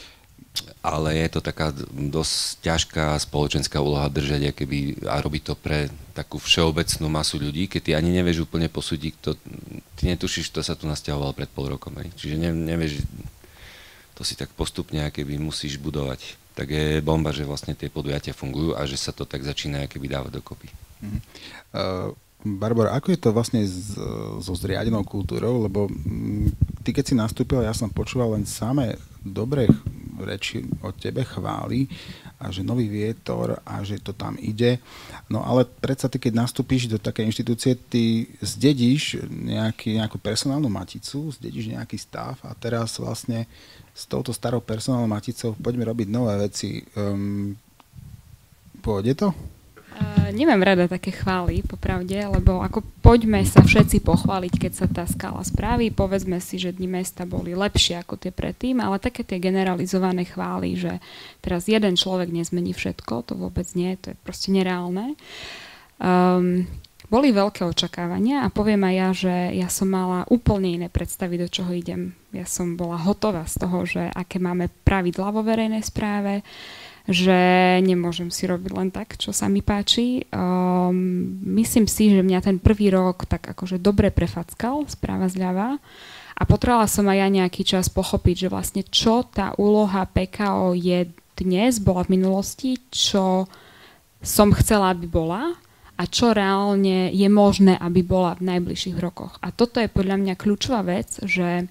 Ale je to taká dosť ťažká spoločenská úloha držať akoby, a robiť to pre takú všeobecnú masu ľudí, keď ty ani nevieš úplne posúdiť, kto, ty netušíš, kto sa tu nasťahoval pred pol rokom. Aj. Čiže ne, nevieš, to si tak postupne akoby musíš budovať. Tak je bomba, že vlastne tie podujatia fungujú a že sa to tak začína akoby dávať dokopy. Mm. Uh, Barbara, ako je to vlastne z, so zriadenou kultúrou, lebo m, ty keď si nastúpila, ja som počúval len samé dobré reči o tebe, chvály a že nový vietor a že to tam ide. No ale predsa ty, keď nastúpiš do takej inštitúcie, ty zdedíš nejaký, nejakú personálnu maticu, zdedíš nejaký stav a teraz vlastne s touto starou personálnou maticou poďme robiť nové veci. Um, pôjde to? Uh, nemám rada také chvály, popravde, lebo ako poďme sa všetci pochváliť, keď sa tá skala spraví, povedzme si, že dni mesta boli lepšie ako tie predtým, ale také tie generalizované chvály, že teraz jeden človek nezmení všetko, to vôbec nie, to je proste nereálne. Um, boli veľké očakávania a poviem aj ja, že ja som mala úplne iné predstavy, do čoho idem. Ja som bola hotová z toho, že aké máme pravidlá vo verejnej správe, že nemôžem si robiť len tak, čo sa mi páči. Um, myslím si, že mňa ten prvý rok tak akože dobre prefackal správa zľava a potrebovala som aj ja nejaký čas pochopiť, že vlastne čo tá úloha pé ká ó je dnes, bola v minulosti, čo som chcela, aby bola a čo reálne je možné, aby bola v najbližších rokoch. A toto je podľa mňa kľúčová vec, že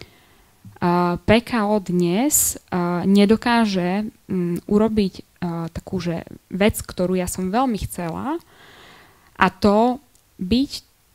Uh, pé ká ó dnes uh, nedokáže um, urobiť uh, takú že vec, ktorú ja som veľmi chcela, a to byť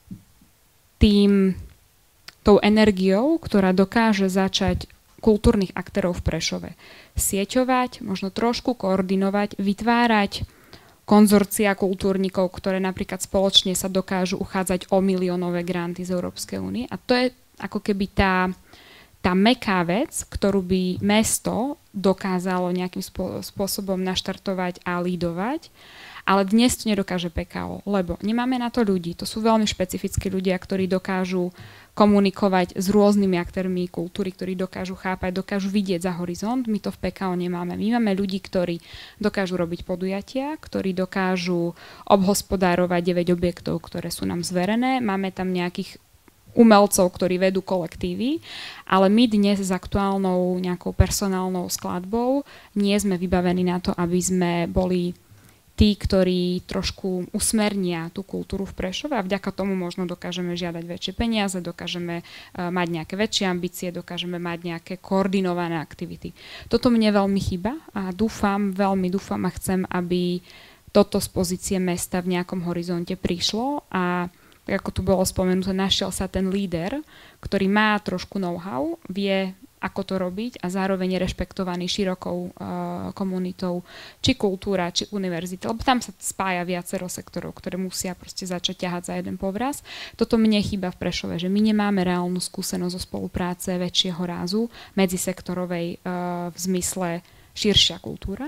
tým, tou energiou, ktorá dokáže začať kultúrnych aktérov v Prešove. Sieťovať, možno trošku koordinovať, vytvárať konzorcia kultúrnikov, ktoré napríklad spoločne sa dokážu uchádzať o miliónové granty z Európskej únie. A to je ako keby tá tá mäkká vec, ktorú by mesto dokázalo nejakým spô- spôsobom naštartovať a lídovať, ale dnes to nedokáže pé ká ó, lebo nemáme na to ľudí. To sú veľmi špecifickí ľudia, ktorí dokážu komunikovať s rôznymi aktérmi kultúry, ktorí dokážu chápať, dokážu vidieť za horizont. My to v pé ká ó nemáme. My máme ľudí, ktorí dokážu robiť podujatia, ktorí dokážu obhospodárovať deväť objektov, ktoré sú nám zverené. Máme tam nejakých umelcov, ktorí vedú kolektívy, ale my dnes s aktuálnou nejakou personálnou skladbou nie sme vybavení na to, aby sme boli tí, ktorí trošku usmernia tú kultúru v Prešove a vďaka tomu možno dokážeme žiadať väčšie peniaze, dokážeme uh, mať nejaké väčšie ambície, dokážeme mať nejaké koordinované aktivity. Toto mne veľmi chýba a dúfam, veľmi dúfam a chcem, aby toto z pozície mesta v nejakom horizonte prišlo a tak ako tu bolo spomenuté, našiel sa ten líder, ktorý má trošku know-how, vie, ako to robiť a zároveň je rešpektovaný širokou uh, komunitou, či kultúra, či univerzita, lebo tam sa spája viacero sektorov, ktoré musia proste začať ťahať za jeden povraz. Toto mne chýba v Prešove, že my nemáme reálnu skúsenosť zo spolupráce väčšieho rázu medzisektorovej uh, v zmysle širšia kultúra.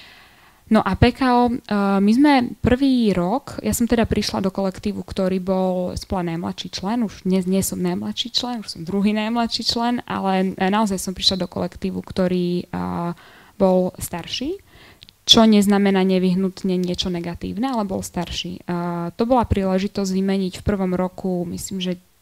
No a pé ká ó, uh, my sme prvý rok, ja som teda prišla do kolektívu, ktorý bol spôl najmladší člen, už dnes nie som najmladší člen, už som druhý najmladší člen, ale naozaj som prišla do kolektívu, ktorý uh, bol starší, čo neznamená nevyhnutne niečo negatívne, ale bol starší. Uh, to bola príležitosť vymeniť v prvom roku, myslím, že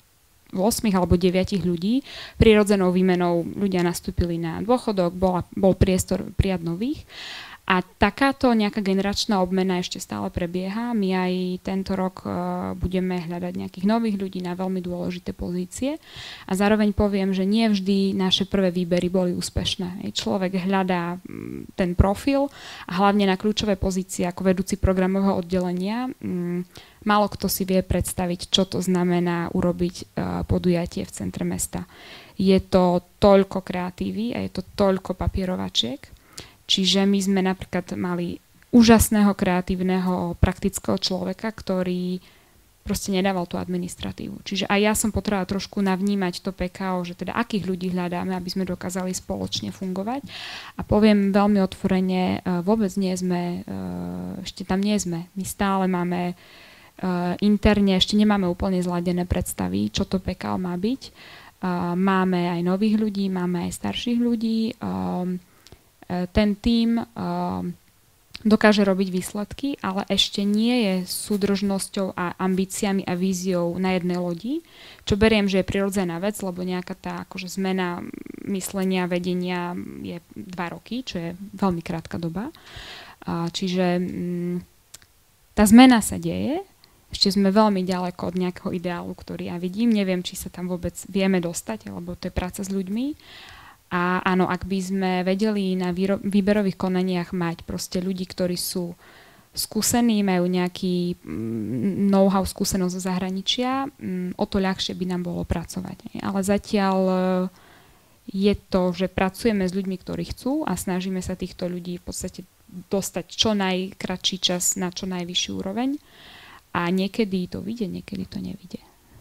osem alebo deväť ľudí. Prirodzenou výmenou ľudia nastúpili na dôchodok, bola, bol priestor prijať nových. A takáto nejaká generačná obmena ešte stále prebieha. My aj tento rok uh, budeme hľadať nejakých nových ľudí na veľmi dôležité pozície. A zároveň poviem, že nie vždy naše prvé výbery boli úspešné. Človek hľadá m, ten profil a hlavne na kľúčové pozície ako vedúci programového oddelenia. M, málo kto si vie predstaviť, čo to znamená urobiť uh, podujatie v centre mesta. Je to toľko kreatívy a je to toľko papierovačiek. Čiže my sme napríklad mali úžasného, kreatívneho, praktického človeka, ktorý proste nedával tú administratívu. Čiže aj ja som potrebovala trošku navnímať to pé ká ó, že teda akých ľudí hľadáme, aby sme dokázali spoločne fungovať. A poviem veľmi otvorene, vôbec nie sme, ešte tam nie sme. My stále máme interne, ešte nemáme úplne zladené predstavy, čo to pé ká ó má byť. Máme aj nových ľudí, máme aj starších ľudí. Ten tím uh, dokáže robiť výsledky, ale ešte nie je súdržnosťou a ambíciami a víziou na jednej lodi, čo beriem, že je prirodzená vec, lebo nejaká tá akože zmena myslenia, vedenia je dva roky, čo je veľmi krátka doba. Uh, čiže um, tá zmena sa deje, ešte sme veľmi ďaleko od nejakého ideálu, ktorý ja vidím. Neviem, či sa tam vôbec vieme dostať, lebo to je práca s ľuďmi. A áno, ak by sme vedeli na výro- výberových konaniach mať proste ľudí, ktorí sú skúsení, majú nejaký mm, know-how, skúsenosť zo zahraničia, mm, o to ľahšie by nám bolo pracovať. Ale zatiaľ je to, že pracujeme s ľuďmi, ktorí chcú a snažíme sa týchto ľudí v podstate dostať čo najkratší čas na čo najvyššiu úroveň. A niekedy to vyjde, niekedy to nevyjde.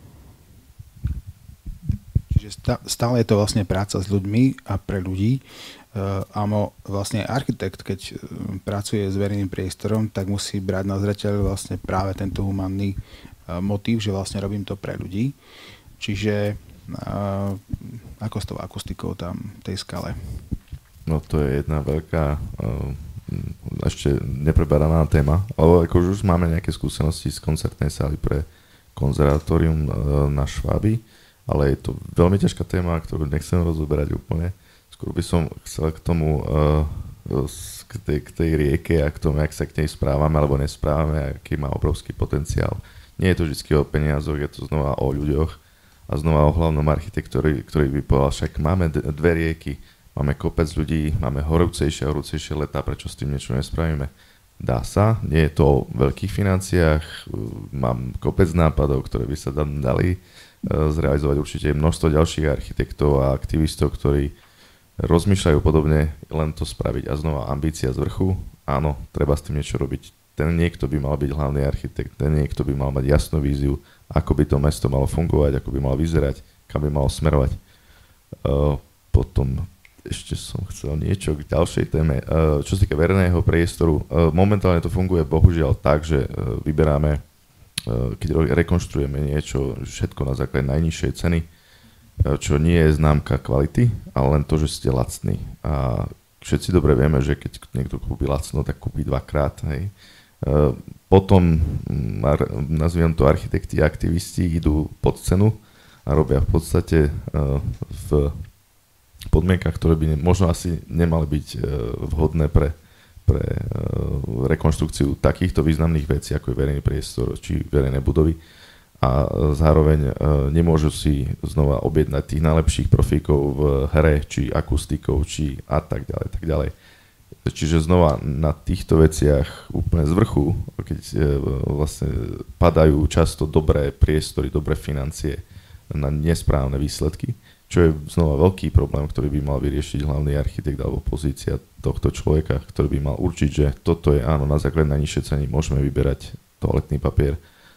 Čiže stále je to vlastne práca s ľuďmi a pre ľudí. Amo vlastne architekt, keď pracuje s verejným priestorom, tak musí brať na zreteľ vlastne práve tento humánny motív, že vlastne robím to pre ľudí. Čiže ako s tou akustikou tam v tej skale? No to je jedna veľká ešte nepreberaná téma, ale akože už máme nejaké skúsenosti z koncertnej sály pre konzervatórium na Šváby, ale je to veľmi ťažká téma, ktorú nechcem rozoberať úplne. Skôr by som chcel k tomu, k tej, k tej rieke a k tomu, jak sa k nej správame alebo nesprávame, aký má obrovský potenciál. Nie je to vždy o peniazoch, je to znova o ľuďoch a znova o hlavnom architektovi, ktorý by povedal, však máme dve rieky, máme kopec ľudí, máme horúcejšie a horúcejšie letá, prečo s tým niečo nespravíme? Dá sa, nie je to o veľkých financiách, mám kopec nápadov, ktoré by sa dali zrealizovať, určite je množstvo ďalších architektov a aktivistov, ktorí rozmýšľajú podobne, len to spraviť. A znova ambícia z vrchu, áno, treba s tým niečo robiť. Ten niekto by mal byť hlavný architekt, ten niekto by mal mať jasnú víziu, ako by to mesto malo fungovať, ako by malo vyzerať, kam by malo smerovať. Uh, potom ešte som chcel niečo k ďalšej téme. Uh, čo sa týka verejného priestoru, uh, momentálne to funguje bohužiaľ tak, že uh, vyberáme keď rekonštruujeme niečo, všetko na základe najnižšej ceny, čo nie je známka kvality, ale len to, že ste lacní. A všetci dobre vieme, že keď niekto kúpi lacno, tak kúpi dvakrát. Hej. Potom, nazviem to architekti a aktivisti, idú pod cenu a robia v podstate v podmienkach, ktoré by možno asi nemali byť vhodné pre pre uh, rekonštrukciu takýchto významných vecí, ako je verejný priestor či verejné budovy a zároveň uh, nemôžu si znova objednať tých najlepších profíkov v hre, či akustikou, či a tak ďalej, tak ďalej. Čiže znova na týchto veciach úplne z vrchu, keď uh, vlastne padajú často dobré priestory, dobré financie na nesprávne výsledky, čo je znova veľký problém, ktorý by mal vyriešiť hlavný architekt alebo pozícia tohto človeka, ktorý by mal určiť, že toto je áno, na základe najnižšej ceny môžeme vyberať toaletný papier,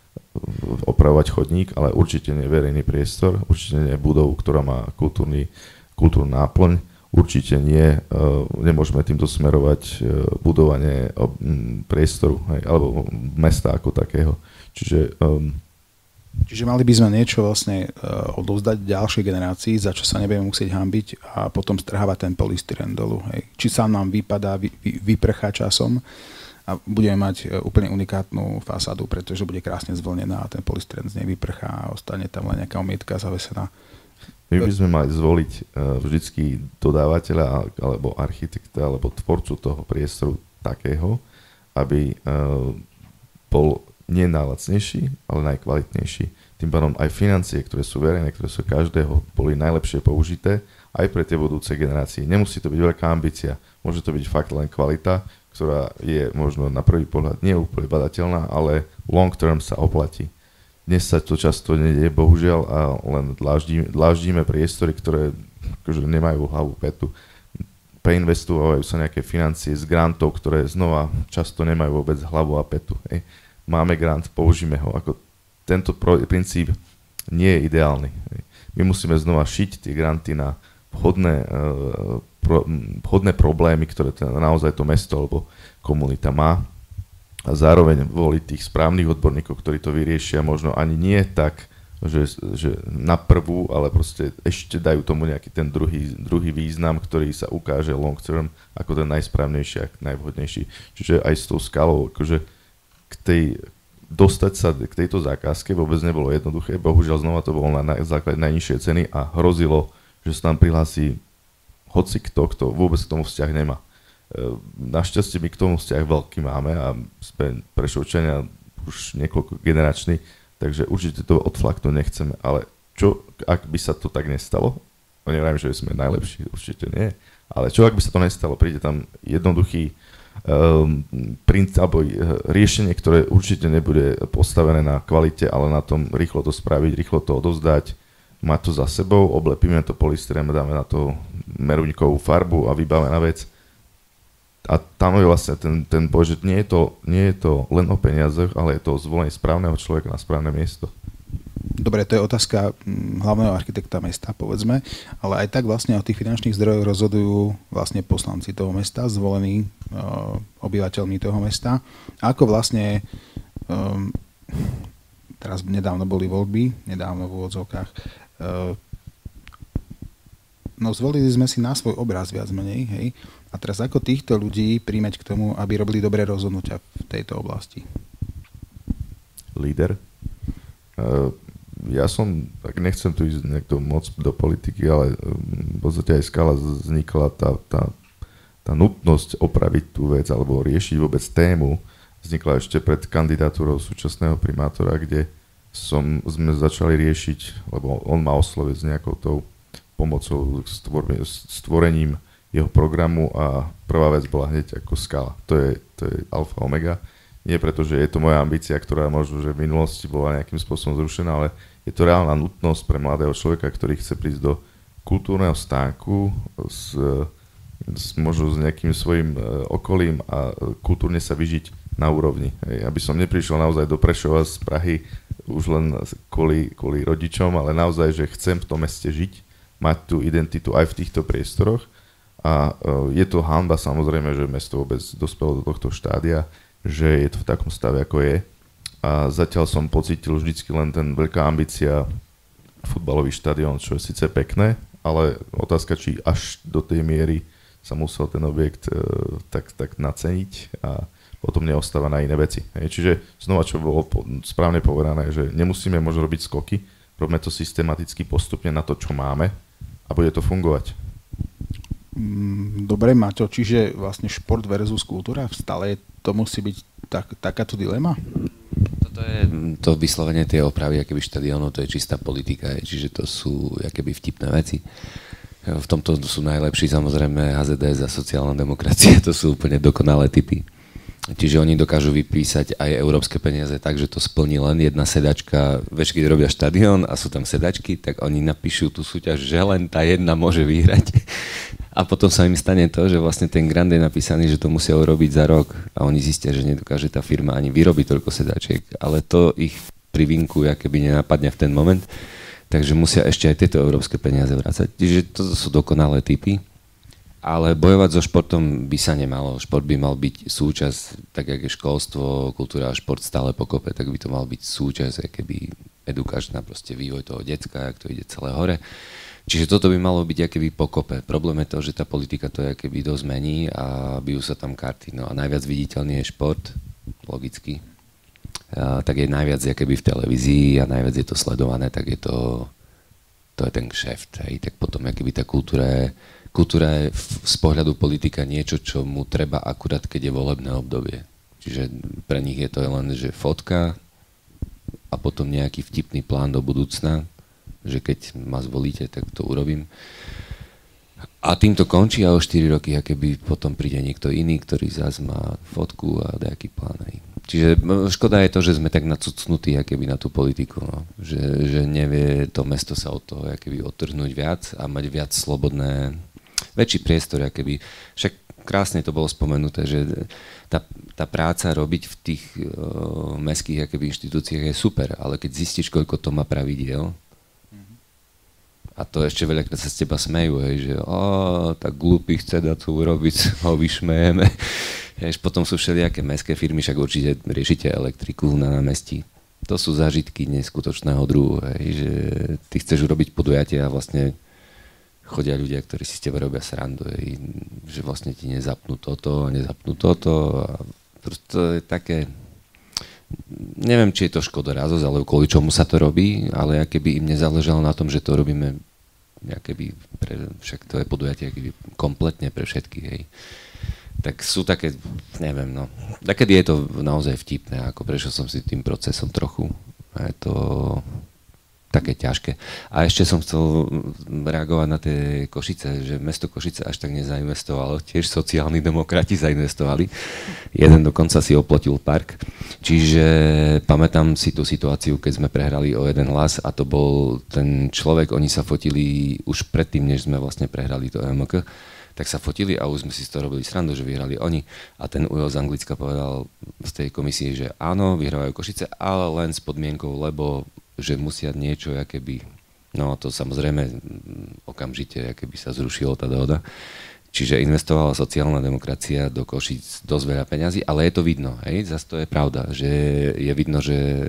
opravovať chodník, ale určite nie verejný priestor, určite nie budovu, ktorá má kultúrny, kultúrnu náplň, určite nie, nemôžeme týmto smerovať budovanie priestoru, hej, alebo mesta ako takého. Čiže um, Čiže mali by sme niečo vlastne uh, odovzdať ďalšej generácii, za čo sa nebudeme musieť hanbiť a potom strhávať ten polystyren dolu. Hej. Či sa nám vypadá, vy, vy, vyprchá časom a budeme mať uh, úplne unikátnu fasádu, pretože bude krásne zvlnená a ten polystyren z nej vyprchá a ostane tam len nejaká omietka zavesená. My by sme mali zvoliť uh, vždycky dodávateľa alebo architekta alebo tvorcu toho priestoru takého, aby uh, bol nie najlacnejší, ale najkvalitnejší. Tým pádom aj financie, ktoré sú verejné, ktoré sú každého, boli najlepšie použité aj pre tie budúce generácie. Nemusí to byť veľká ambícia, môže to byť fakt len kvalita, ktorá je možno na prvý pohľad nie úplne badateľná, ale long term sa oplatí. Dnes sa to často nedieje, bohužiaľ, a len dláždíme, dláždíme priestory, ktoré akože nemajú hlavu petu. Preinvestovajú sa nejaké financie z grantov, ktoré znova často nemajú vôbec hlavu a petu. Hej. Máme grant, použijeme ho. Ako tento pro, princíp nie je ideálny. My musíme znova šiť tie granty na vhodné, uh, pro, vhodné problémy, ktoré to, naozaj to mesto alebo komunita má a zároveň voliť tých správnych odborníkov, ktorí to vyriešia možno ani nie tak, že, že na prvú, ale proste ešte dajú tomu nejaký ten druhý, druhý význam, ktorý sa ukáže long term ako ten najsprávnejší a najvhodnejší. Čiže aj s tou skalou, akože k tej, dostať sa k tejto zákazke vôbec nebolo jednoduché. Bohužiaľ znova to bolo na, na základe najnižšej ceny a hrozilo, že sa tam prihlási hoci kto, kto vôbec k tomu vzťah nemá. Našťastie my k tomu vzťah veľký máme a sme Prešovčania už niekoľko generační, takže určite to odflaknúť nechceme. Ale čo, ak by sa to tak nestalo? Neviem, že sme najlepší, určite nie. Ale čo, ak by sa to nestalo? Príde tam jednoduchý Um, print, alebo riešenie, ktoré určite nebude postavené na kvalite, ale na tom rýchlo to spraviť, rýchlo to odovzdať, mať to za sebou, oblepíme to polystyrenom, dáme na to merúňkovú farbu a vybavená vec. A tam je vlastne ten, ten boj, že nie je, to, nie je to len o peniazoch, ale je to o zvolení správneho človeka na správne miesto. Dobre, to je otázka hlavného architekta mesta, povedzme, ale aj tak vlastne o tých finančných zdrojoch rozhodujú vlastne poslanci toho mesta, zvolení uh, obyvateľmi toho mesta. Ako vlastne, um, teraz nedávno boli voľby, nedávno v úvodzovkách, uh, no zvolili sme si na svoj obraz viac menej, hej, a teraz ako týchto ľudí príjmeť k tomu, aby robili dobré rozhodnutia v tejto oblasti? Líder? Uh, Ja som, tak nechcem tu ísť niekto moc do politiky, ale v podstate aj skala vznikla tá, tá, tá nutnosť opraviť tú vec alebo riešiť vôbec tému. Vznikla ešte pred kandidatúrou súčasného primátora, kde som, sme začali riešiť, lebo on ma oslovil s nejakou tou pomocou, stvorením jeho programu a prvá vec bola hneď ako skala. To je, to je alfa omega. Nie preto, že je to moja ambícia, ktorá možno, že v minulosti bola nejakým spôsobom zrušená, ale je to reálna nutnosť pre mladého človeka, ktorý chce prísť do kultúrneho stánku s, s možno s nejakým svojim okolím a kultúrne sa vyžiť na úrovni. Hej, aby som neprišiel naozaj do Prešova z Prahy už len kvôli, kvôli rodičom, ale naozaj, že chcem v tom meste žiť, mať tú identitu aj v týchto priestoroch a je to hanba samozrejme, že mesto vôbec dospelo do tohto štádia, že je to v takom stave, ako je. A zatiaľ som pocítil vždycky len ten veľká ambícia futbalový štadión, čo je síce pekné, ale otázka, či až do tej miery sa musel ten objekt e, tak, tak naceniť a potom neostáva na iné veci. Hej. Čiže znova, čo bolo po, správne povedané, že nemusíme možno robiť skoky, robíme to systematicky postupne na to, čo máme a bude to fungovať. Dobre, Maťo, čiže vlastne šport versus kultúra, stále to musí byť tak, takáto dilema? Toto je to vyslovene tie opravy akéby štadiónov, to je čistá politika, čiže to sú akéby vtipné veci. V tomto sú najlepší samozrejme há zet dé es a sociálna demokracia, to sú úplne dokonalé typy. Čiže oni dokážu vypísať aj európske peniaze tak, že to splní len jedna sedačka. Vieš, keď robia štadión a sú tam sedačky, tak oni napíšu tú súťaž, že len tá jedna môže vyhrať. A potom sa im stane to, že vlastne ten grant je napísaný, že to musia urobiť za rok. A oni zistia, že nedokáže tá firma ani vyrobiť toľko sedačiek. Ale to ich privinkuje, keby nenapadne v ten moment. Takže musia ešte aj tieto európske peniaze vrácať. Čiže to sú dokonalé typy. Ale bojovať so športom by sa nemalo. Šport by mal byť súčasť, tak jak je školstvo, kultúra a šport stále pokope, tak by to mal byť súčasť, keby edukačná, proste vývoj toho decka, jak to ide celé hore. Čiže toto by malo byť akéby pokope. Problém je to, že tá politika to akéby dosť mení a bijú sa tam karty. No a najviac viditeľný je šport, logicky. A, tak je najviac akéby v televízii a najviac je to sledované, tak je to, to je ten kšeft. Hej. Tak potom akéby tá kultúra je, kultúra je v, z pohľadu politika niečo, čo mu treba akurát, keď je volebné obdobie. Čiže pre nich je to len, že fotka a potom nejaký vtipný plán do budúcna, že keď ma zvolíte, tak to urobím. A tým to končí a o štyri roky, akéby potom príde niekto iný, ktorý zás má fotku a nejaký plán. Hej. Čiže škoda je to, že sme tak nacucnutí akéby na tú politiku, no. že, že nevie to mesto sa od toho akéby odtrhnúť viac a mať viac slobodné, väčší priestor, akéby. Však krásne to bolo spomenuté, že tá, tá práca robiť v tých uh, mestských akéby inštitúciách je super, ale keď zistíš, koľko to má pravidiel, a to ešte veľakrát sa z teba smejú, hej, že o, tak glúpy chce dať to urobiť, ho vyšmejeme. Jež potom sú všelijaké mestské firmy, však určite riešite elektriku na námestí. To sú zážitky neskutočného druhu, hej, že ty chceš urobiť podujatie a vlastne chodia ľudia, ktorí si s teba robia srandu, hej, že vlastne ti nezapnú toto a nezapnú toto. A proste je také... Neviem, či je to škodorazosť, ale kvôli čomu sa to robí, ale keby im nezáležalo na tom, že to robíme keby pre, však to je podujatie kompletne pre všetkých, hej. Tak sú také, neviem, no. Takedy je to naozaj vtipné, ako prešiel som si tým procesom trochu. A je to také ťažké. A ešte som chcel reagovať na tie Košice, že mesto Košice až tak nezainvestovalo. Tiež sociálni demokrati zainvestovali. Jeden dokonca si oplotil park. Čiže pamätám si tú situáciu, keď sme prehrali o jeden hlas a to bol ten človek, oni sa fotili už predtým, než sme vlastne prehrali to em ká, tak sa fotili a už sme si z toho robili srandu, že vyhrali oni. A ten ujo z Anglicka povedal z tej komisie, že áno, vyhrávajú Košice, ale len s podmienkou, lebo že musia niečo, akéby, no to samozrejme okamžite, akéby sa zrušilo tá dohoda. Čiže investovala sociálna demokracia do Košíc dosť veľa peňazí, ale je to vidno, hej, zase to je pravda, že je vidno, že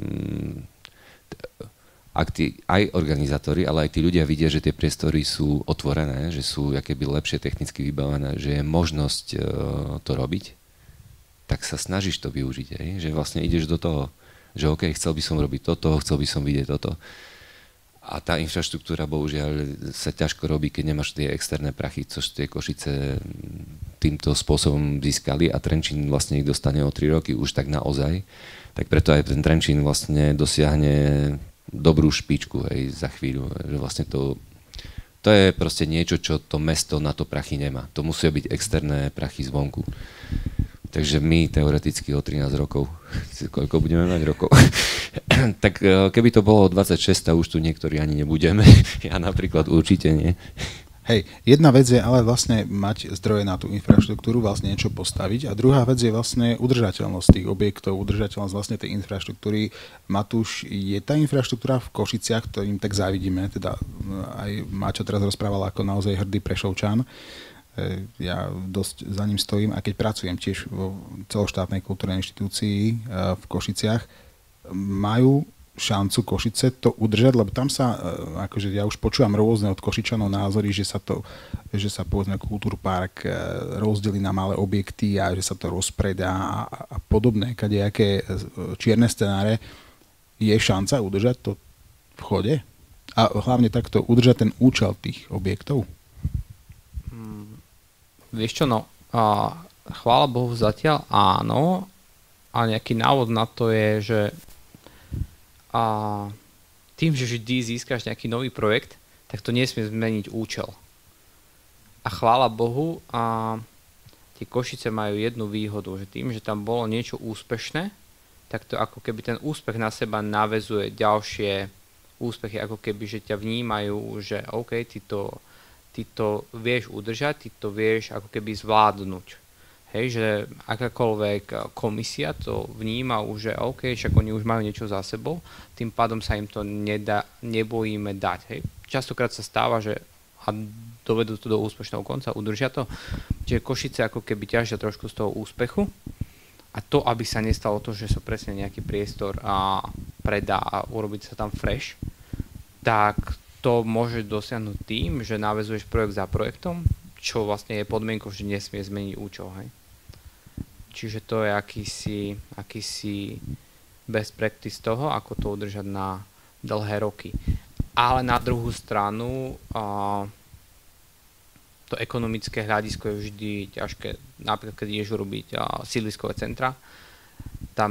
ak tí, aj organizátori, ale aj tí ľudia vidia, že tie priestory sú otvorené, že sú akéby lepšie technicky vybavené, že je možnosť uh, to robiť, tak sa snažíš to využiť, hej, že vlastne ideš do toho, že OK, chcel by som robiť toto, chcel by som vidieť toto. A tá infraštruktúra, bohužiaľ, sa ťažko robí, keď nemáš tie externé prachy, což tie Košice týmto spôsobom získali a Trenčín vlastne ich dostane o tri roky už tak naozaj. Tak preto aj ten Trenčín vlastne dosiahne dobrú špičku, hej, za chvíľu. Že vlastne to, to je proste niečo, čo to mesto na to prachy nemá. To musia byť externé prachy zvonku. Takže my teoreticky o trinásť rokov, koľko budeme mať rokov, tak keby to bolo dvadsaťšesť, už tu niektorí ani nebudeme. Ja napríklad určite nie. Hej, jedna vec je ale vlastne mať zdroje na tú infraštruktúru, vlastne niečo postaviť a druhá vec je vlastne udržateľnosť tých objektov, udržateľnosť vlastne tej infraštruktúry. Matúš, je tá infraštruktúra v Košiciach, ktorým tak závidíme, teda aj Máčo teraz rozprával ako naozaj hrdý Prešovčan. Ja dosť za ním stojím a keď pracujem tiež vo celoštátnej kultúrnej inštitúcii v Košiciach, majú šancu Košice to udržať, lebo tam sa, akože ja už počúvam rôzne od Košičanov názory, že sa to, že sa povedzme Kultúrpark rozdelí na malé objekty a že sa to rozpredá a, a podobné, kadejaké čierne scenáre. Je šanca udržať to v chode? A hlavne takto udržať ten účel tých objektov? Vieš čo, no, a chvála Bohu zatiaľ áno, a nejaký návod na to je, že a tým, že vždy získaš nejaký nový projekt, tak to nesmie zmeniť účel. A chvála Bohu, a tie Košice majú jednu výhodu, že tým, že tam bolo niečo úspešné, tak to ako keby ten úspech na seba naväzuje ďalšie úspechy, ako keby, že ťa vnímajú, že OK, ty to ty to vieš udržať, ty to vieš ako keby zvládnuť. Hej, že akákoľvek komisia to vníma už, že OK, však oni už majú niečo za sebou, tým pádom sa im to nedá, nebojíme dať. Hej. Častokrát sa stáva, že a dovedú to do úspešného konca, udržia to. Čiže Košice ako keby ťažia trošku z toho úspechu a to, aby sa nestalo to, že sa presne nejaký priestor a predá a urobiť sa tam fresh, tak to môže dosiahnuť tým, že naväzuješ projekt za projektom, čo vlastne je podmienkou, že nesmie zmeniť účel. Hej. Čiže to je akýsi, akýsi best practice toho, ako to udržať na dlhé roky. Ale na druhú stranu uh, to ekonomické hľadisko je vždy ťažké. Napríklad, keď ideš urobiť uh, sídliskové centra, tam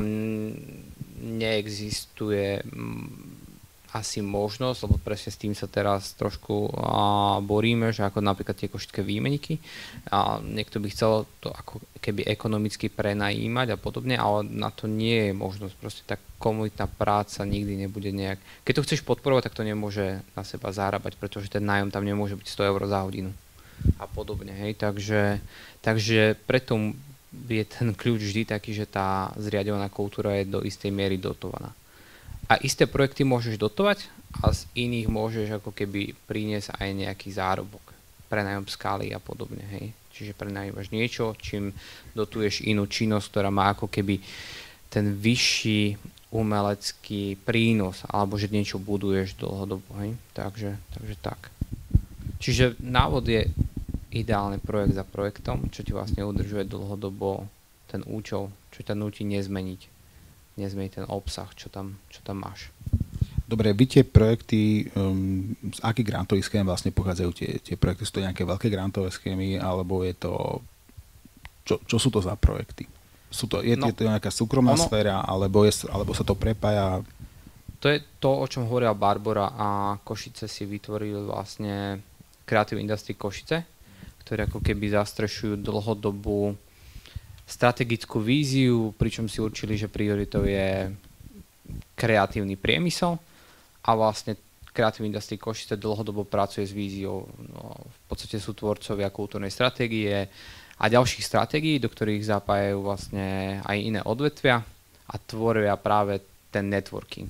neexistuje um, asi možnosť, lebo presne s tým sa teraz trošku uh, boríme, že ako napríklad tie košické výmeniky. A niekto by chcel to ako keby ekonomicky prenajímať a podobne, ale na to nie je možnosť. Proste tá komunitná práca nikdy nebude nejak... Keď to chceš podporovať, tak to nemôže na seba zarábať, pretože ten nájom tam nemôže byť sto eur za hodinu a podobne, hej, takže, takže preto je ten kľúč vždy taký, že tá zriaďovaná kultúra je do istej miery dotovaná. A isté projekty môžeš dotovať a z iných môžeš ako keby priniesť aj nejaký zárobok, prenajom skály a podobne, hej. Čiže prenajímaš niečo, čím dotuješ inú činnosť, ktorá má ako keby ten vyšší umelecký prínos, alebo že niečo buduješ dlhodobo, hej. Takže, takže tak. Čiže návod je ideálny projekt za projektom, čo ti vlastne udržuje dlhodobo ten účel, čo ťa núti nezmeniť, nezmeniť ten obsah, čo tam, čo tam máš. Dobre, vy tie projekty, um, z akých grantových schém vlastne pochádzajú tie, tie projekty? Sú to nejaké veľké grantové schémy, alebo je to... Čo, čo sú to za projekty? Sú to, je, no, je to nejaká súkromná ono, sféra, alebo, je, alebo sa to prepája? To je to, o čom hovorila Barbora a Košice si vytvorili vlastne Creative Industry Košice, ktoré ako keby zastrešujú dlhodobú strategickú víziu, pričom si určili, že prioritou je kreatívny priemysel a vlastne Creative Industry Košice dlhodobo pracuje s víziou. No, v podstate sú tvorcovia kultúrnej stratégie a ďalších stratégií, do ktorých zapájajú vlastne aj iné odvetvia a tvoria práve ten networking.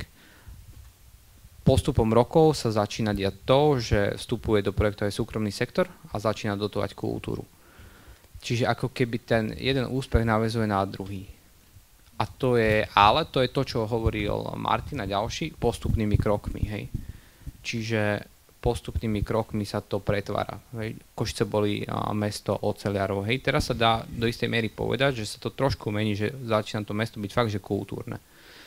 Postupom rokov sa začína diať to, že vstupuje do projektu aj súkromný sektor a začína dotovať kultúru. Čiže ako keby ten jeden úspech naväzuje na druhý. A to je, ale to je to, čo hovoril Martin a ďalší, postupnými krokmi, hej. Čiže postupnými krokmi sa to pretvára. Hej. Košice boli a, mesto oceliarov, hej. Teraz sa dá do istej miery povedať, že sa to trošku mení, že začína to mesto byť fakt, že kultúrne.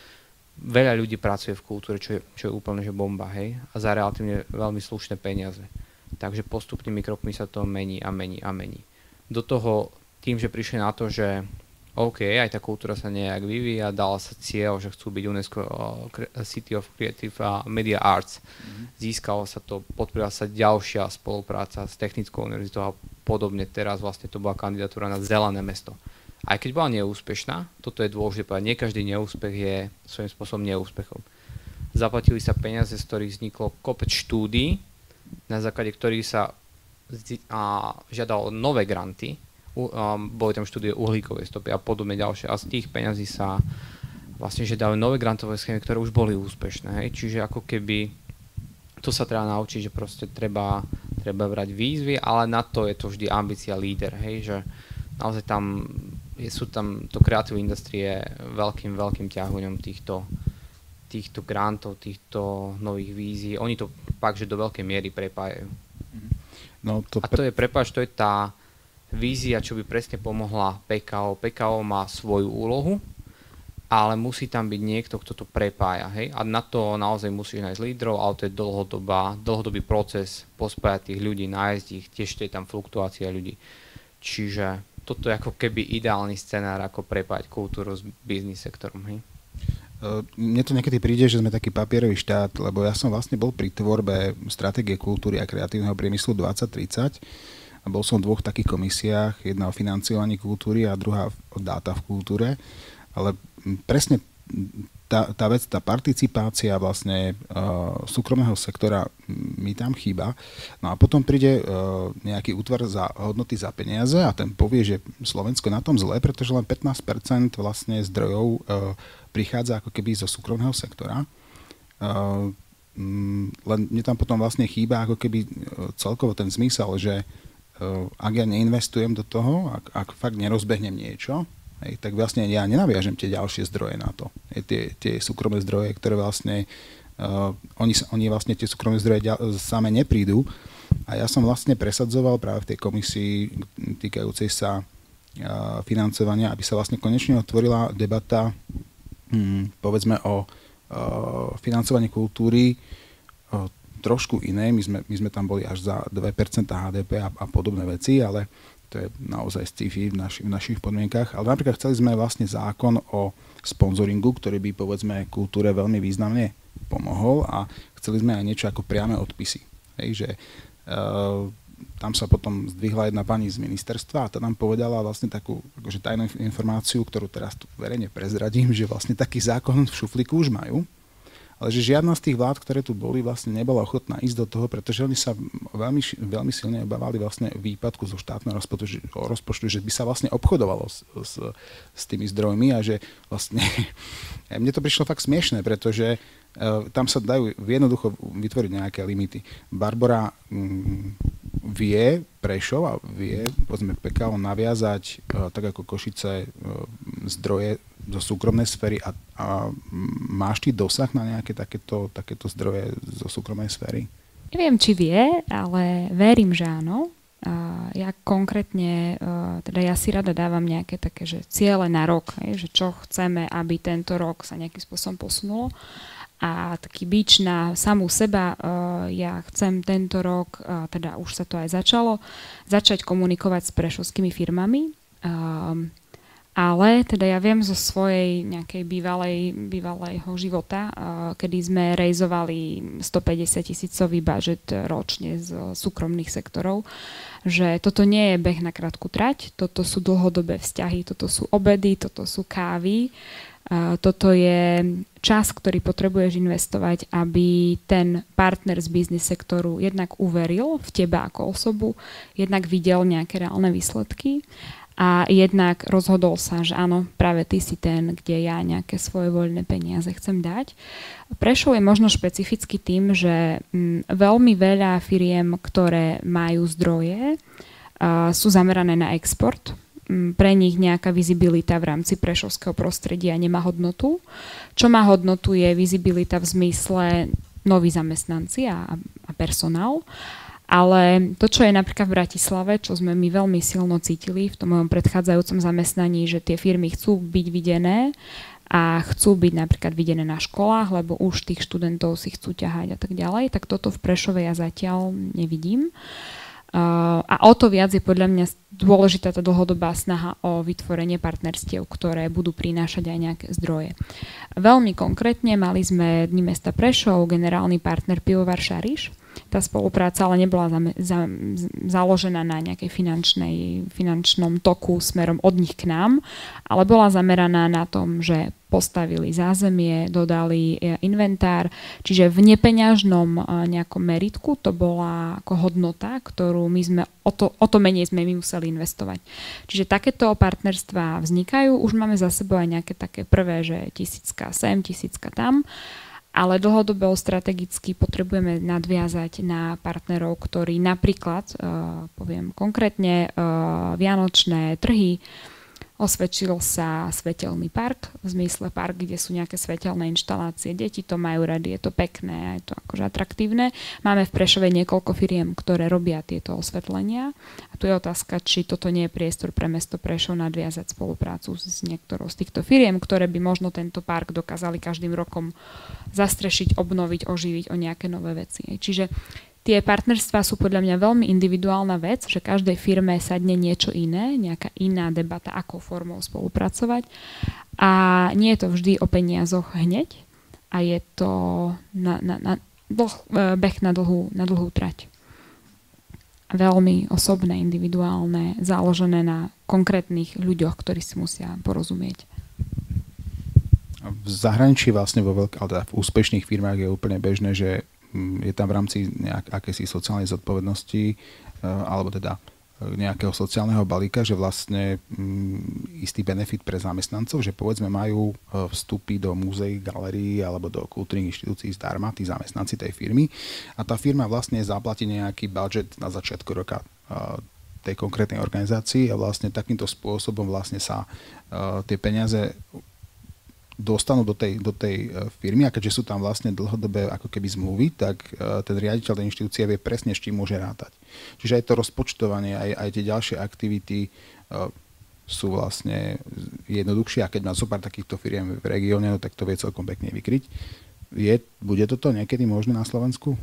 Veľa ľudí pracuje v kultúre, čo je, čo je úplne že bomba, hej, a za relatívne veľmi slušné peniaze. Takže postupnými krokmi sa to mení a mení a mení. Do toho, tým, že prišli na to, že OK, aj tá kultúra sa nejak vyvíja, dala sa cieľ, že chcú byť UNESCO City of Creative a Media Arts. Mm-hmm. Získalo sa to, podporila sa ďalšia spolupráca s Technickou univerzitou a podobne. Teraz vlastne to bola kandidatúra na zelené mesto. Aj keď bola neúspešná, toto je dôležité povedať, nie každý neúspech je svojím spôsobom neúspechom. Zaplatili sa peniaze, z ktorých vzniklo kopec štúdií, na základe ktorých sa a, žiadalo nové granty, u, a, boli tam štúdie uhlíkovej stopy a podobne ďalšie. A z tých peňazí sa vlastne žiadajú nové grantové schémy, ktoré už boli úspešné. Hej? Čiže ako keby to sa treba naučiť, že proste treba, treba brať výzvy, ale na to je to vždy ambícia líder, hej? Že naozaj tam sú tam, to Creative Industry je veľkým, veľkým ťahuňom týchto, týchto grantov, týchto nových vízií. Oni to fakt, že do veľkej miery prepájajú. No, to pre... A to je, prepáč, to je tá vízia, čo by presne pomohla pé ká ó. pé ká ó má svoju úlohu, ale musí tam byť niekto, kto to prepája. Hej? A na to naozaj musíš nájsť lídrov, ale to je dlhodobá, dlhodobý proces pospájať tých ľudí, nájsť ich, tiež to je tam fluktuácia ľudí. Čiže toto je ako keby ideálny scenár, ako prepájať kultúru s biznis sektorom. Hej? Mne to niekedy príde, že sme taký papierový štát, lebo ja som vlastne bol pri tvorbe stratégie kultúry a kreatívneho priemyslu dvadsať tridsať a bol som v dvoch takých komisiách, jedna o financovaní kultúry a druhá o dáta v kultúre, ale presne tá, tá vec, tá participácia vlastne uh, súkromného sektora mi tam chýba. No a potom príde uh, nejaký útvar za hodnoty za peniaze a ten povie, že Slovensko na tom zle, pretože len pätnásť percent vlastne zdrojov uh, prichádza ako keby zo súkromného sektora. Uh, len mne tam potom vlastne chýba ako keby celkovo ten zmysel, že ak ja neinvestujem do toho, ak, ak fakt nerozbehnem niečo, hej, tak vlastne ja nenaviažem tie ďalšie zdroje na to. Hej, tie, tie súkromné zdroje, ktoré vlastne uh, oni, oni vlastne tie súkromné zdroje ďal, same neprídu. A ja som vlastne presadzoval práve v tej komisii týkajúcej sa uh, financovania, aby sa vlastne konečne otvorila debata hm, povedzme o uh, financovaní kultúry uh, trošku iné. My sme, my sme tam boli až za dve percentá há dé pé a, a podobné veci, ale to je naozaj sci-fi v, naši, v našich podmienkach. Ale napríklad chceli sme vlastne zákon o sponzoringu, ktorý by povedzme kultúre veľmi významne pomohol a chceli sme aj niečo ako priame odpisy. Hej, že uh, tam sa potom zdvihla jedna pani z ministerstva a tá nám povedala vlastne takú akože tajnú informáciu, ktorú teraz tu verejne prezradím, že vlastne taký zákon v šuflíku už majú, ale že žiadna z tých vlád, ktoré tu boli, vlastne nebola ochotná ísť do toho, pretože oni sa veľmi, veľmi silne obávali vlastne výpadku zo štátneho rozpočtu, rozpočtu, že by sa vlastne obchodovalo s, s, s tými zdrojmi a že vlastne mne to prišlo fakt smiešné, pretože uh, tam sa dajú jednoducho vytvoriť nejaké limity. Barbora um, vie Prešov a vie, povedzme, pé ká ó naviazať uh, tak ako Košice uh, zdroje zo súkromnej sféry a, a máš ty dosah na nejaké takéto, takéto zdroje zo súkromnej sféry? Neviem, či vie, ale verím, že áno. A ja konkrétne, teda ja si rada dávam nejaké také, že ciele na rok, že čo chceme, aby tento rok sa nejakým spôsobom posunulo. A taký bič na samú seba, ja chcem tento rok, teda už sa to aj začalo, začať komunikovať s prešovskými firmami. Ale teda ja viem zo svojej nejakej bývalej, bývalého života, uh, kedy sme rejzovali stopäťdesiat tisícový budžet ročne z súkromných sektorov, že toto nie je beh na krátku trať, toto sú dlhodobé vzťahy, toto sú obedy, toto sú kávy, uh, toto je čas, ktorý potrebuješ investovať, aby ten partner z biznis sektoru jednak uveril v teba ako osobu, jednak videl nejaké reálne výsledky. A jednak rozhodol sa, že áno, práve ty si ten, kde ja nejaké svoje voľné peniaze chcem dať. Prešov je možno špecificky tým, že m, veľmi veľa firiem, ktoré majú zdroje, a, sú zamerané na export. M, pre nich nejaká vizibilita v rámci prešovského prostredia nemá hodnotu. Čo má hodnotu je vizibilita v zmysle noví zamestnanci a, a personál. Ale to, čo je napríklad v Bratislave, čo sme my veľmi silno cítili v tom mojom predchádzajúcom zamestnaní, že tie firmy chcú byť videné a chcú byť napríklad videné na školách, lebo už tých študentov si chcú ťahať a tak ďalej, tak toto v Prešove ja zatiaľ nevidím. Uh, a o to viac je podľa mňa dôležitá tá dlhodobá snaha o vytvorenie partnerstiev, ktoré budú prinášať aj nejaké zdroje. Veľmi konkrétne mali sme Dni mesta Prešov, generálny partner Pivovar Šariš. Tá spolupráca ale nebola za, za, založená na nejakej finančnej, finančnom toku smerom od nich k nám, ale bola zameraná na tom, že postavili zázemie, dodali inventár, čiže v nepeňažnom nejakom meritku to bola ako hodnota, ktorú my sme, o to, o to menej sme my museli investovať. Čiže takéto partnerstvá vznikajú, už máme za sebou aj nejaké také prvé, že tisícka sem, tisícka tam, ale dlhodobo strategicky potrebujeme nadviazať na partnerov, ktorí napríklad, uh, poviem konkrétne, uh, vianočné trhy, osvedčil sa svetelný park, v zmysle park, kde sú nejaké svetelné inštalácie. Deti to majú rady, je to pekné, je to akože atraktívne. Máme v Prešove niekoľko firiem, ktoré robia tieto osvetlenia. A tu je otázka, či toto nie je priestor pre mesto Prešov nadviazať spoluprácu s niektorou z týchto firiem, ktoré by možno tento park dokázali každým rokom zastrešiť, obnoviť, oživiť o nejaké nové veci. Čiže tie partnerstvá sú podľa mňa veľmi individuálna vec, že každej firme sadne niečo iné, nejaká iná debata, akou formou spolupracovať. A nie je to vždy o peniazoch hneď a je to na, na, na dlh, beh na dlhú, na dlhú trať. Veľmi osobné, individuálne, založené na konkrétnych ľuďoch, ktorí si musia porozumieť. V zahraničí vlastne vo veľk- ale teda v úspešných firmách je úplne bežné, že je tam v rámci nejak, akési sociálnej zodpovednosti, alebo teda nejakého sociálneho balíka, že vlastne mm, istý benefit pre zamestnancov, že povedzme majú vstupy do múzeí, galérií alebo do kultúrnych inštitúcií zdarma, tí zamestnanci tej firmy a tá firma vlastne zaplatí nejaký budget na začiatku roka tej konkrétnej organizácii a vlastne takýmto spôsobom vlastne sa tie peniaze dostanú do tej, do tej firmy a keďže sú tam vlastne dlhodobé ako keby zmluvy, tak ten riaditeľ tej inštitúcie vie presne, s čím môže rátať. Čiže aj to rozpočtovanie, aj, aj tie ďalšie aktivity sú vlastne jednoduchšie a keď má zo pár takýchto firiem v regióne, no, tak to vie celkom pekne vykryť. Je, bude toto niekedy možné na Slovensku?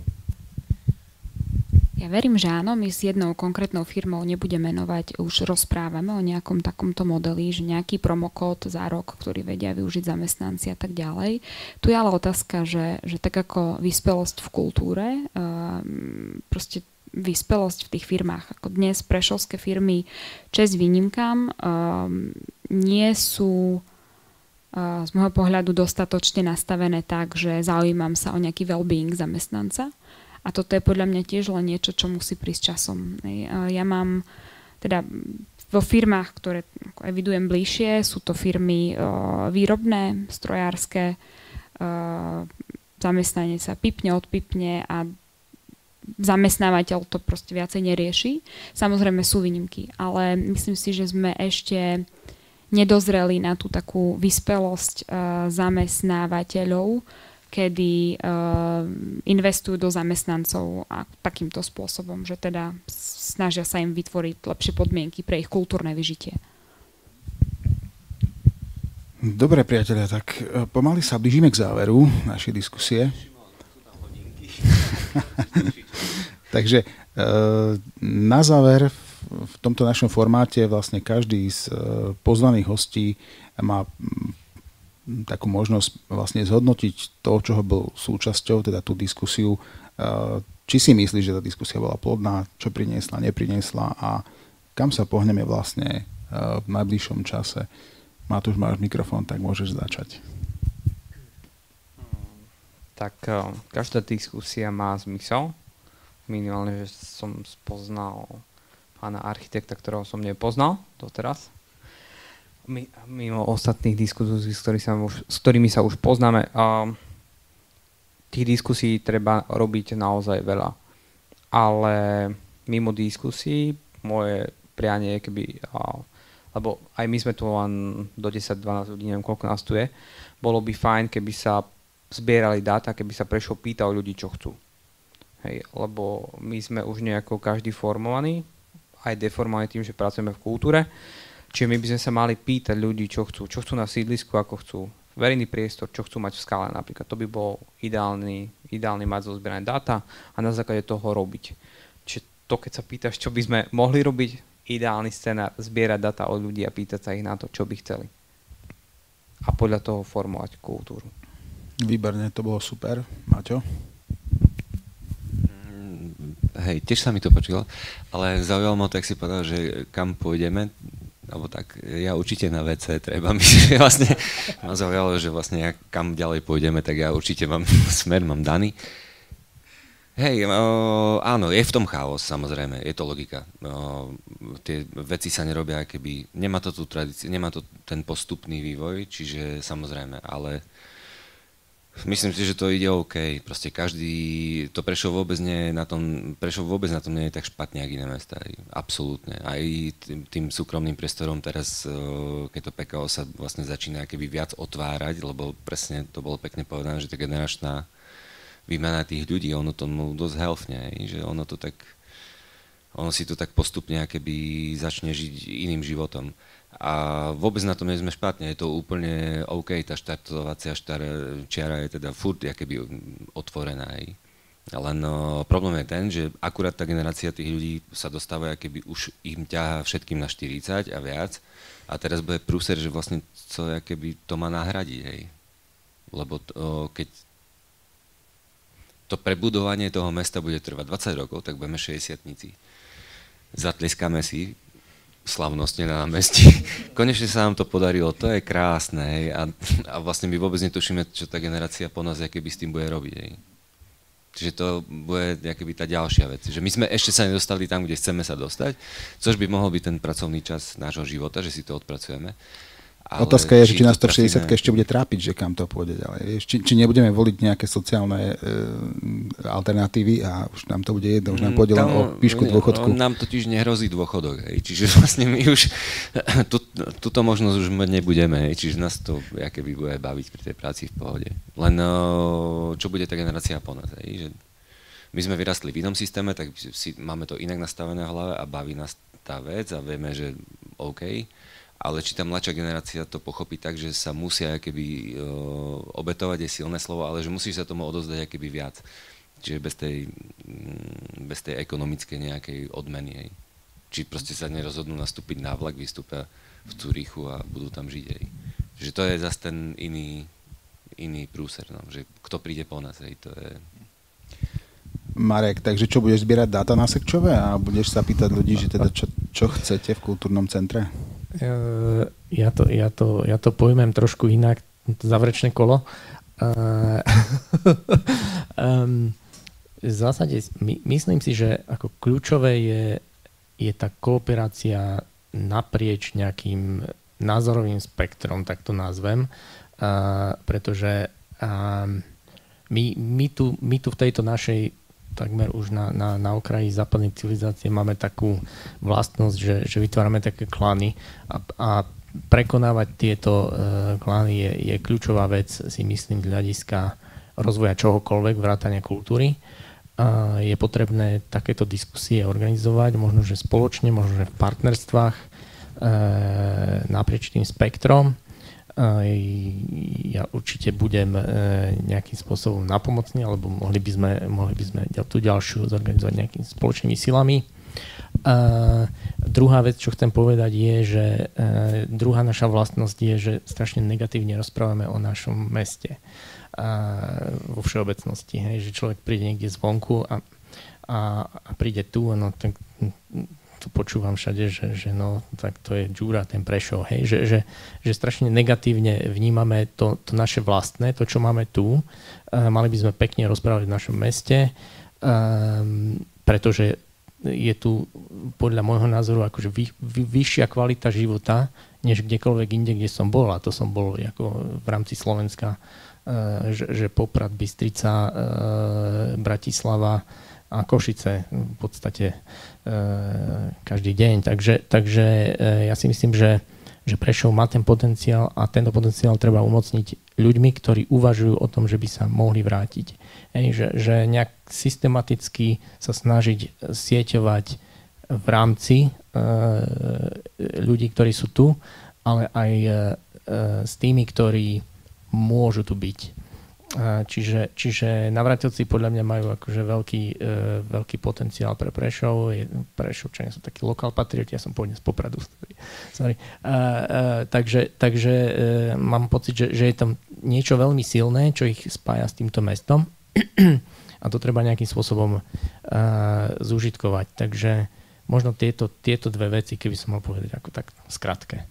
Ja verím, že áno. My s jednou konkrétnou firmou nebudeme menovať, už rozprávame o nejakom takomto modeli, že nejaký promokód za rok, ktorý vedia využiť zamestnanci a tak ďalej. Tu je ale otázka, že, že tak ako vyspelosť v kultúre, um, proste vyspelosť v tých firmách, ako dnes prešovské firmy, česť výnimkám, um, nie sú uh, z môjho pohľadu dostatočne nastavené tak, že zaujímam sa o nejaký well-being zamestnanca. A toto je podľa mňa tiež len niečo, čo musí prísť časom. Ja mám teda vo firmách, ktoré evidujem bližšie, sú to firmy výrobné, strojárske, zamestnanie sa pipne, odpipne a zamestnávateľ to proste viacej nerieši. Samozrejme sú výnimky, ale myslím si, že sme ešte nedozreli na tú takú vyspelosť zamestnávateľov, kedy uh, investujú do zamestnancov a takýmto spôsobom, že teda snažia sa im vytvoriť lepšie podmienky pre ich kultúrne vyžitie. Dobre, priatelia, tak pomaly sa blížime k záveru našej diskusie. Takže uh, na záver v tomto našom formáte vlastne každý z uh, pozvaných hostí má takú možnosť vlastne zhodnotiť to, čoho bol súčasťou, teda tú diskusiu, či si myslíš, že tá diskusia bola plodná, čo priniesla, nepriniesla a kam sa pohneme vlastne v najbližšom čase. Matúš, máš mikrofón, tak môžeš začať. Tak každá diskusia má zmysel. Minimálne, že som spoznal pána architekta, ktorého som nepoznal doteraz. Mimo ostatných diskusí, s, ktorý sa už, s ktorými sa už poznáme, a tých diskusí treba robiť naozaj veľa. Ale mimo diskusí moje prianie je, keby, a, lebo aj my sme tu len do desať dvanásť ľudí, neviem koľko nás tu je, bolo by fajn, keby sa zbierali dáta, keby sa Prešov pýtal ľudí, čo chcú. Hej, lebo my sme už nejako každý formovaní, aj deformovaní tým, že pracujeme v kultúre. Čiže my by sme sa mali pýtať ľudí, čo chcú. Čo chcú na sídlisku, ako chcú. Verejný priestor, čo chcú mať v skále napríklad. To by bol ideálny, ideálny mať zozbierané dáta a na základe toho robiť. Čiže to, keď sa pýtaš, čo by sme mohli robiť, ideálny scenár, zbierať dáta od ľudí a pýtať sa ich na to, čo by chceli. A podľa toho formovať kultúru. Výborne, to bolo super. Maťo? Hej, tiež sa mi to počulo, ale zaujalo ma to, ak si povedal, že kam pôjdeme, alebo tak, ja určite na vé cé treba mi, že vlastne ma zaujalo, že vlastne ja, kam ďalej pôjdeme, tak ja určite mám smer, mám daný. Hej, o, áno, je v tom chaos, samozrejme, je to logika. O, tie veci sa nerobia, keby, nemá to tú tradíciu, nemá to ten postupný vývoj, čiže samozrejme, ale myslím si, že to ide OK. Proste každý, to Prešov vôbec nie na tom, Prešov vôbec na tom nie je tak špatne, jak iné mesta. Absolútne. Aj tým, tým súkromným priestorom teraz, keď to pé ká ó sa vlastne začína keby viac otvárať, lebo presne to bolo pekne povedané, že tá generačná výmena tých ľudí, ono tomu dosť healthne, že ono to tak, ono si to tak postupne keby začne žiť iným životom. A vôbec na tom nie sme špatne, je to úplne OK, tá štartovacia čiara je teda furt akoby otvorená. Len no, problém je ten, že akurát tá generácia tých ľudí sa dostáva, akoby už im ťahá všetkým na štyridsať a viac. A teraz bude prúser, že vlastne co, akoby to má nahradiť, hej. Lebo to, keď to prebudovanie toho mesta bude trvať dvadsať rokov, tak budeme šesťdesiatnici. Zatleskáme si slavnostne na námestí. Konečne sa nám to podarilo, to je krásne, hej, a, a vlastne my vôbec netušíme, čo tá generácia po nás, aké by s tým bude robiť, hej. Čiže to bude nejaký tá ďalšia vec. Že my sme ešte sa nedostali tam, kde chceme sa dostať, což by mohol byť ten pracovný čas nášho života, že si to odpracujeme. Ale otázka je, že či nás to v trafíme... šesťdesiatke ešte bude trápiť, že kam to pôjde ďalej. Či, či nebudeme voliť nejaké sociálne e, alternatívy a už nám to bude jedno, už nám pôjde len o výšku dôchodku. Nám totiž nehrozí dôchodok, hej. Čiže vlastne my už tú, túto možnosť už mať nebudeme, hej. Čiže nás to akéby bude baviť pri tej práci v pohode. Len čo bude tá generácia po nás, hej. Že my sme vyrastli v inom systéme, tak si, máme to inak nastavené v hlave a baví nás tá vec a vieme, že OK. Ale či tá mladšia generácia to pochopí tak, že sa musia akéby, uh, obetovať je silné slovo, ale že musí sa tomu odozdať akéby viac. Čiže bez tej, bez tej ekonomickej nejakej odmeny. Hej. Či proste sa nerozhodnú nastúpiť na vlak, vystúpia v Zürichu a budú tam žiť. Hej. Čiže to je zase ten iný, iný prúser, no. Že kto príde po nás. Hej. To je... Marek, takže čo, budeš zbierať dáta na Sekčove a budeš sa pýtať ľudí, že teda čo, čo chcete v kultúrnom centre? Ja to, ja to, ja to pojmem trošku inak, záverečné kolo. um, v zásade my, myslím si, že ako kľúčové je, je tá kooperácia naprieč nejakým názorovým spektrom, tak to nazvem, uh, pretože um, my, my, tu, my tu v tejto našej takmer už na, na, na okraji západnej civilizácie máme takú vlastnosť, že, že vytvárame také klany a, a prekonávať tieto uh, klany je, je kľúčová vec, si myslím, z hľadiska rozvoja čohokoľvek, vrátania kultúry. Uh, je potrebné takéto diskusie organizovať, možno, že spoločne, možno, že v partnerstvách uh, naprieč tým spektrom. Ja určite budem nejakým spôsobom napomocný, alebo mohli by sme, mohli by sme tú ďalšiu zorganizovať nejakými spoločnými silami. Uh, druhá vec, čo chcem povedať, je, že uh, druhá naša vlastnosť je, že strašne negatívne rozprávame o našom meste uh, vo všeobecnosti. Hej, že človek príde niekde zvonku a, a, a príde tu, no tak to počúvam všade, že, že no, tak to je Ďura, ten Prešov, hej, že, že, že strašne negatívne vnímame to, to naše vlastné, to, čo máme tu. Uh, mali by sme pekne rozprávať v našom meste, um, pretože je tu podľa môjho názoru akože vy, vy, vyššia kvalita života, než kdekoľvek inde, kde som bol. A to som bol ako v rámci Slovenska, uh, že, že Poprad, Bystrica, uh, Bratislava a Košice v podstate uh, každý deň. Takže, takže uh, ja si myslím, že, že Prešov má ten potenciál a tento potenciál treba umocniť ľuďmi, ktorí uvažujú o tom, že by sa mohli vrátiť. Hej, že, že nejak systematicky sa snažiť sieťovať v rámci uh, ľudí, ktorí sú tu, ale aj uh, s tými, ktorí môžu tu byť. Čiže, čiže navrátilci podľa mňa majú akože veľký, uh, veľký potenciál pre Prešov. Prešovčania sú takí lokál patrioti, ja som pôvodne z Popradu. Sorry. Uh, uh, takže takže uh, mám pocit, že, že je tam niečo veľmi silné, čo ich spája s týmto mestom a to treba nejakým spôsobom uh, zúžitkovať. Takže možno tieto, tieto dve veci, keby som mal povedať ako tak skratke.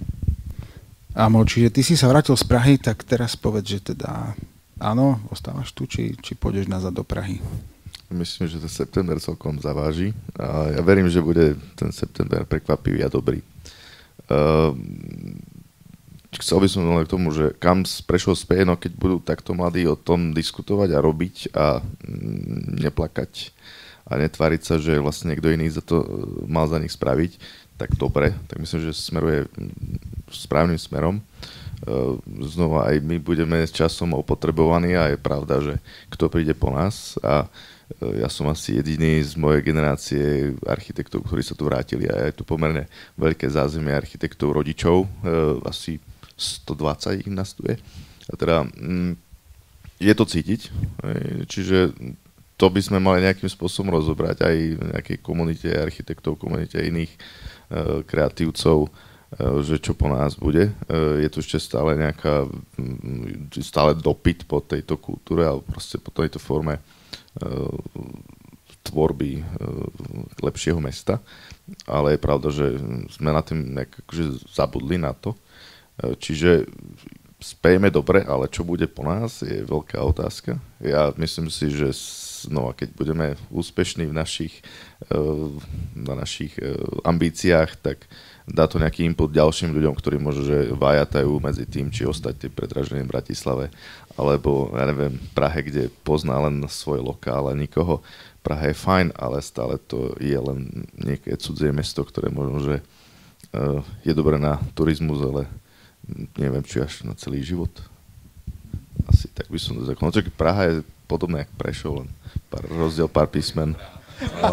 Áno, čiže ty si sa vrátil z Prahy, tak teraz povedz, že teda áno, ostávaš tu, či, či pôjdeš nazad do Prahy? Myslím, že ten september celkom zaváži a ja verím, že bude ten september prekvapivý a dobrý. Uh, chcel by som len k tomu, že kam Prešov speje, no keď budú takto mladí o tom diskutovať a robiť a mm, neplakať a netváriť sa, že vlastne niekto iný za to mal za nich spraviť, tak dobre, tak myslím, že smeruje správnym smerom. Znova aj my budeme s časom opotrebovaní a je pravda, že kto príde po nás a ja som asi jediný z mojej generácie architektov, ktorí sa tu vrátili a je tu pomerne veľké zázemie architektov, rodičov, asi stodvadsať ich nás tu je. A teda je to cítiť, čiže to by sme mali nejakým spôsobom rozobrať aj v nejakej komunite architektov, komunite iných kreatívcov, že čo po nás bude. Je tu ešte stále nejaká, stále dopyt po tejto kultúre alebo proste po tejto forme tvorby lepšieho mesta. Ale je pravda, že sme na tým akože zabudli na to. Čiže spejeme dobre, ale čo bude po nás je veľká otázka. Ja myslím si, že znova, keď budeme úspešní v našich, na našich ambíciách, tak dá to nejaký input ďalším ľuďom, ktorí možno, že vajatajú medzi tým, či ostať pri Draždení v Bratislave, alebo, ja neviem, Prahe, kde pozná len svoj lokál a nikoho. Praha je fajn, ale stále to je len nejaké cudzie mesto, ktoré možno, že je dobré na turizmus, ale neviem, či až na celý život. Asi tak by som to zakon. Praha je podobná jak Prešov, len pár, rozdiel pár písmen. No.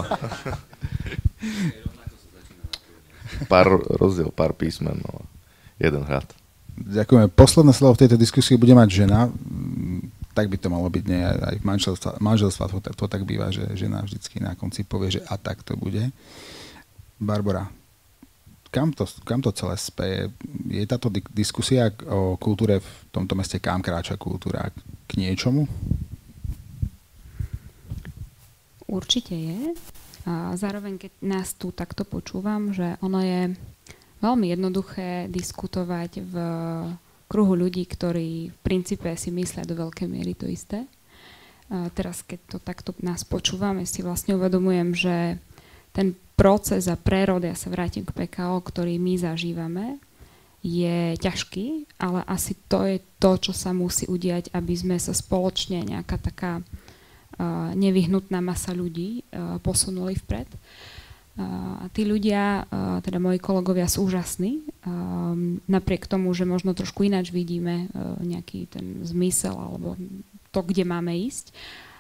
Pár rozdiel, pár písmen, no. Jeden hrad. Ďakujeme. Posledné slovo v tejto diskusii bude mať žena. Tak by to malo byť, nie? Aj v manželstva, manželstva to, to tak býva, že žena vždycky na konci povie, že a tak to bude. Barbora, kam to, kam to celé speje? Je táto diskusia o kultúre v tomto meste, kam kráča kultúra, k niečomu? Určite je. A zároveň, keď nás tu takto počúvam, že ono je veľmi jednoduché diskutovať v kruhu ľudí, ktorí v princípe si myslia do veľkej miery to isté. A teraz, keď to takto nás počúvame, si vlastne uvedomujem, že ten proces a prerod, ja sa vrátim k pé ká ó, ktorý my zažívame, je ťažký, ale asi to je to, čo sa musí udiať, aby sme sa spoločne, nejaká taká uh, nevyhnutná masa ľudí uh, posunuli vpred. Uh, a tí ľudia, uh, teda moji kolegovia, sú úžasní. Um, napriek tomu, že možno trošku ináč vidíme uh, nejaký ten zmysel alebo to, kde máme ísť.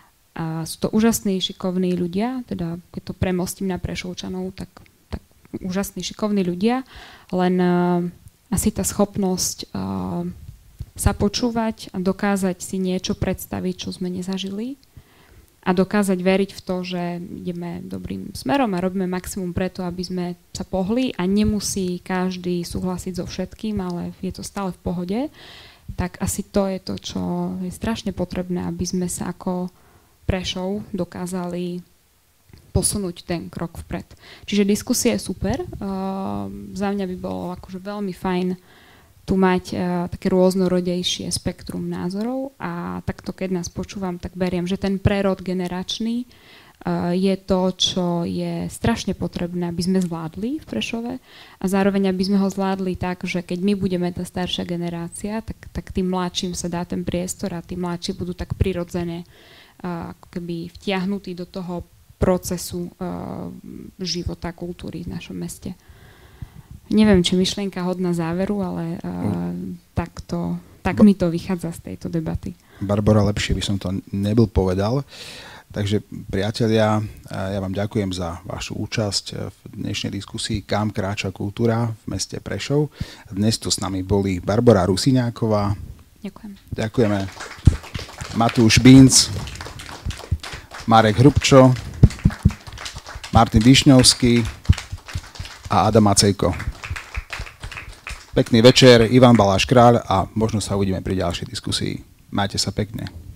A sú to úžasní, šikovní ľudia, teda keď to premostím na Prešovčanov, tak, tak úžasní, šikovní ľudia, len uh, asi tá schopnosť uh, sa počúvať a dokázať si niečo predstaviť, čo sme nezažili a dokázať veriť v to, že ideme dobrým smerom a robíme maximum preto, aby sme sa pohli a nemusí každý súhlasiť so všetkým, ale je to stále v pohode, tak asi to je to, čo je strašne potrebné, aby sme sa ako Prešov dokázali posunúť ten krok vpred. Čiže diskusia je super. Uh, za mňa by bolo akože veľmi fajn tu mať uh, také rôznorodejšie spektrum názorov a takto, keď nás počúvam, tak beriem, že ten prerod generačný uh, je to, čo je strašne potrebné, aby sme zvládli v Prešove a zároveň, aby sme ho zvládli tak, že keď my budeme tá staršia generácia, tak, tak tým mladším sa dá ten priestor a tí mladší budú tak prirodzene ako keby vtiahnutý do toho procesu uh, života, kultúry v našom meste. Neviem, či myšlienka hodná záveru, ale uh, tak, to, tak ba- mi to vychádza z tejto debaty. Barbora, lepšie by som to nebyl povedal. Takže priatelia, ja vám ďakujem za vašu účasť v dnešnej diskusii Kam kráča kultúra v meste Prešov. Dnes tu s nami boli Barbora Rusiňáková. Ďakujem. Ďakujeme. Matúš Binc, Marek Hrubčo, Martin Višňovský a Adam Macejko. Pekný večer, Ivan Baláš Kráľ a možno sa uvidíme pri ďalšej diskusii. Majte sa pekne.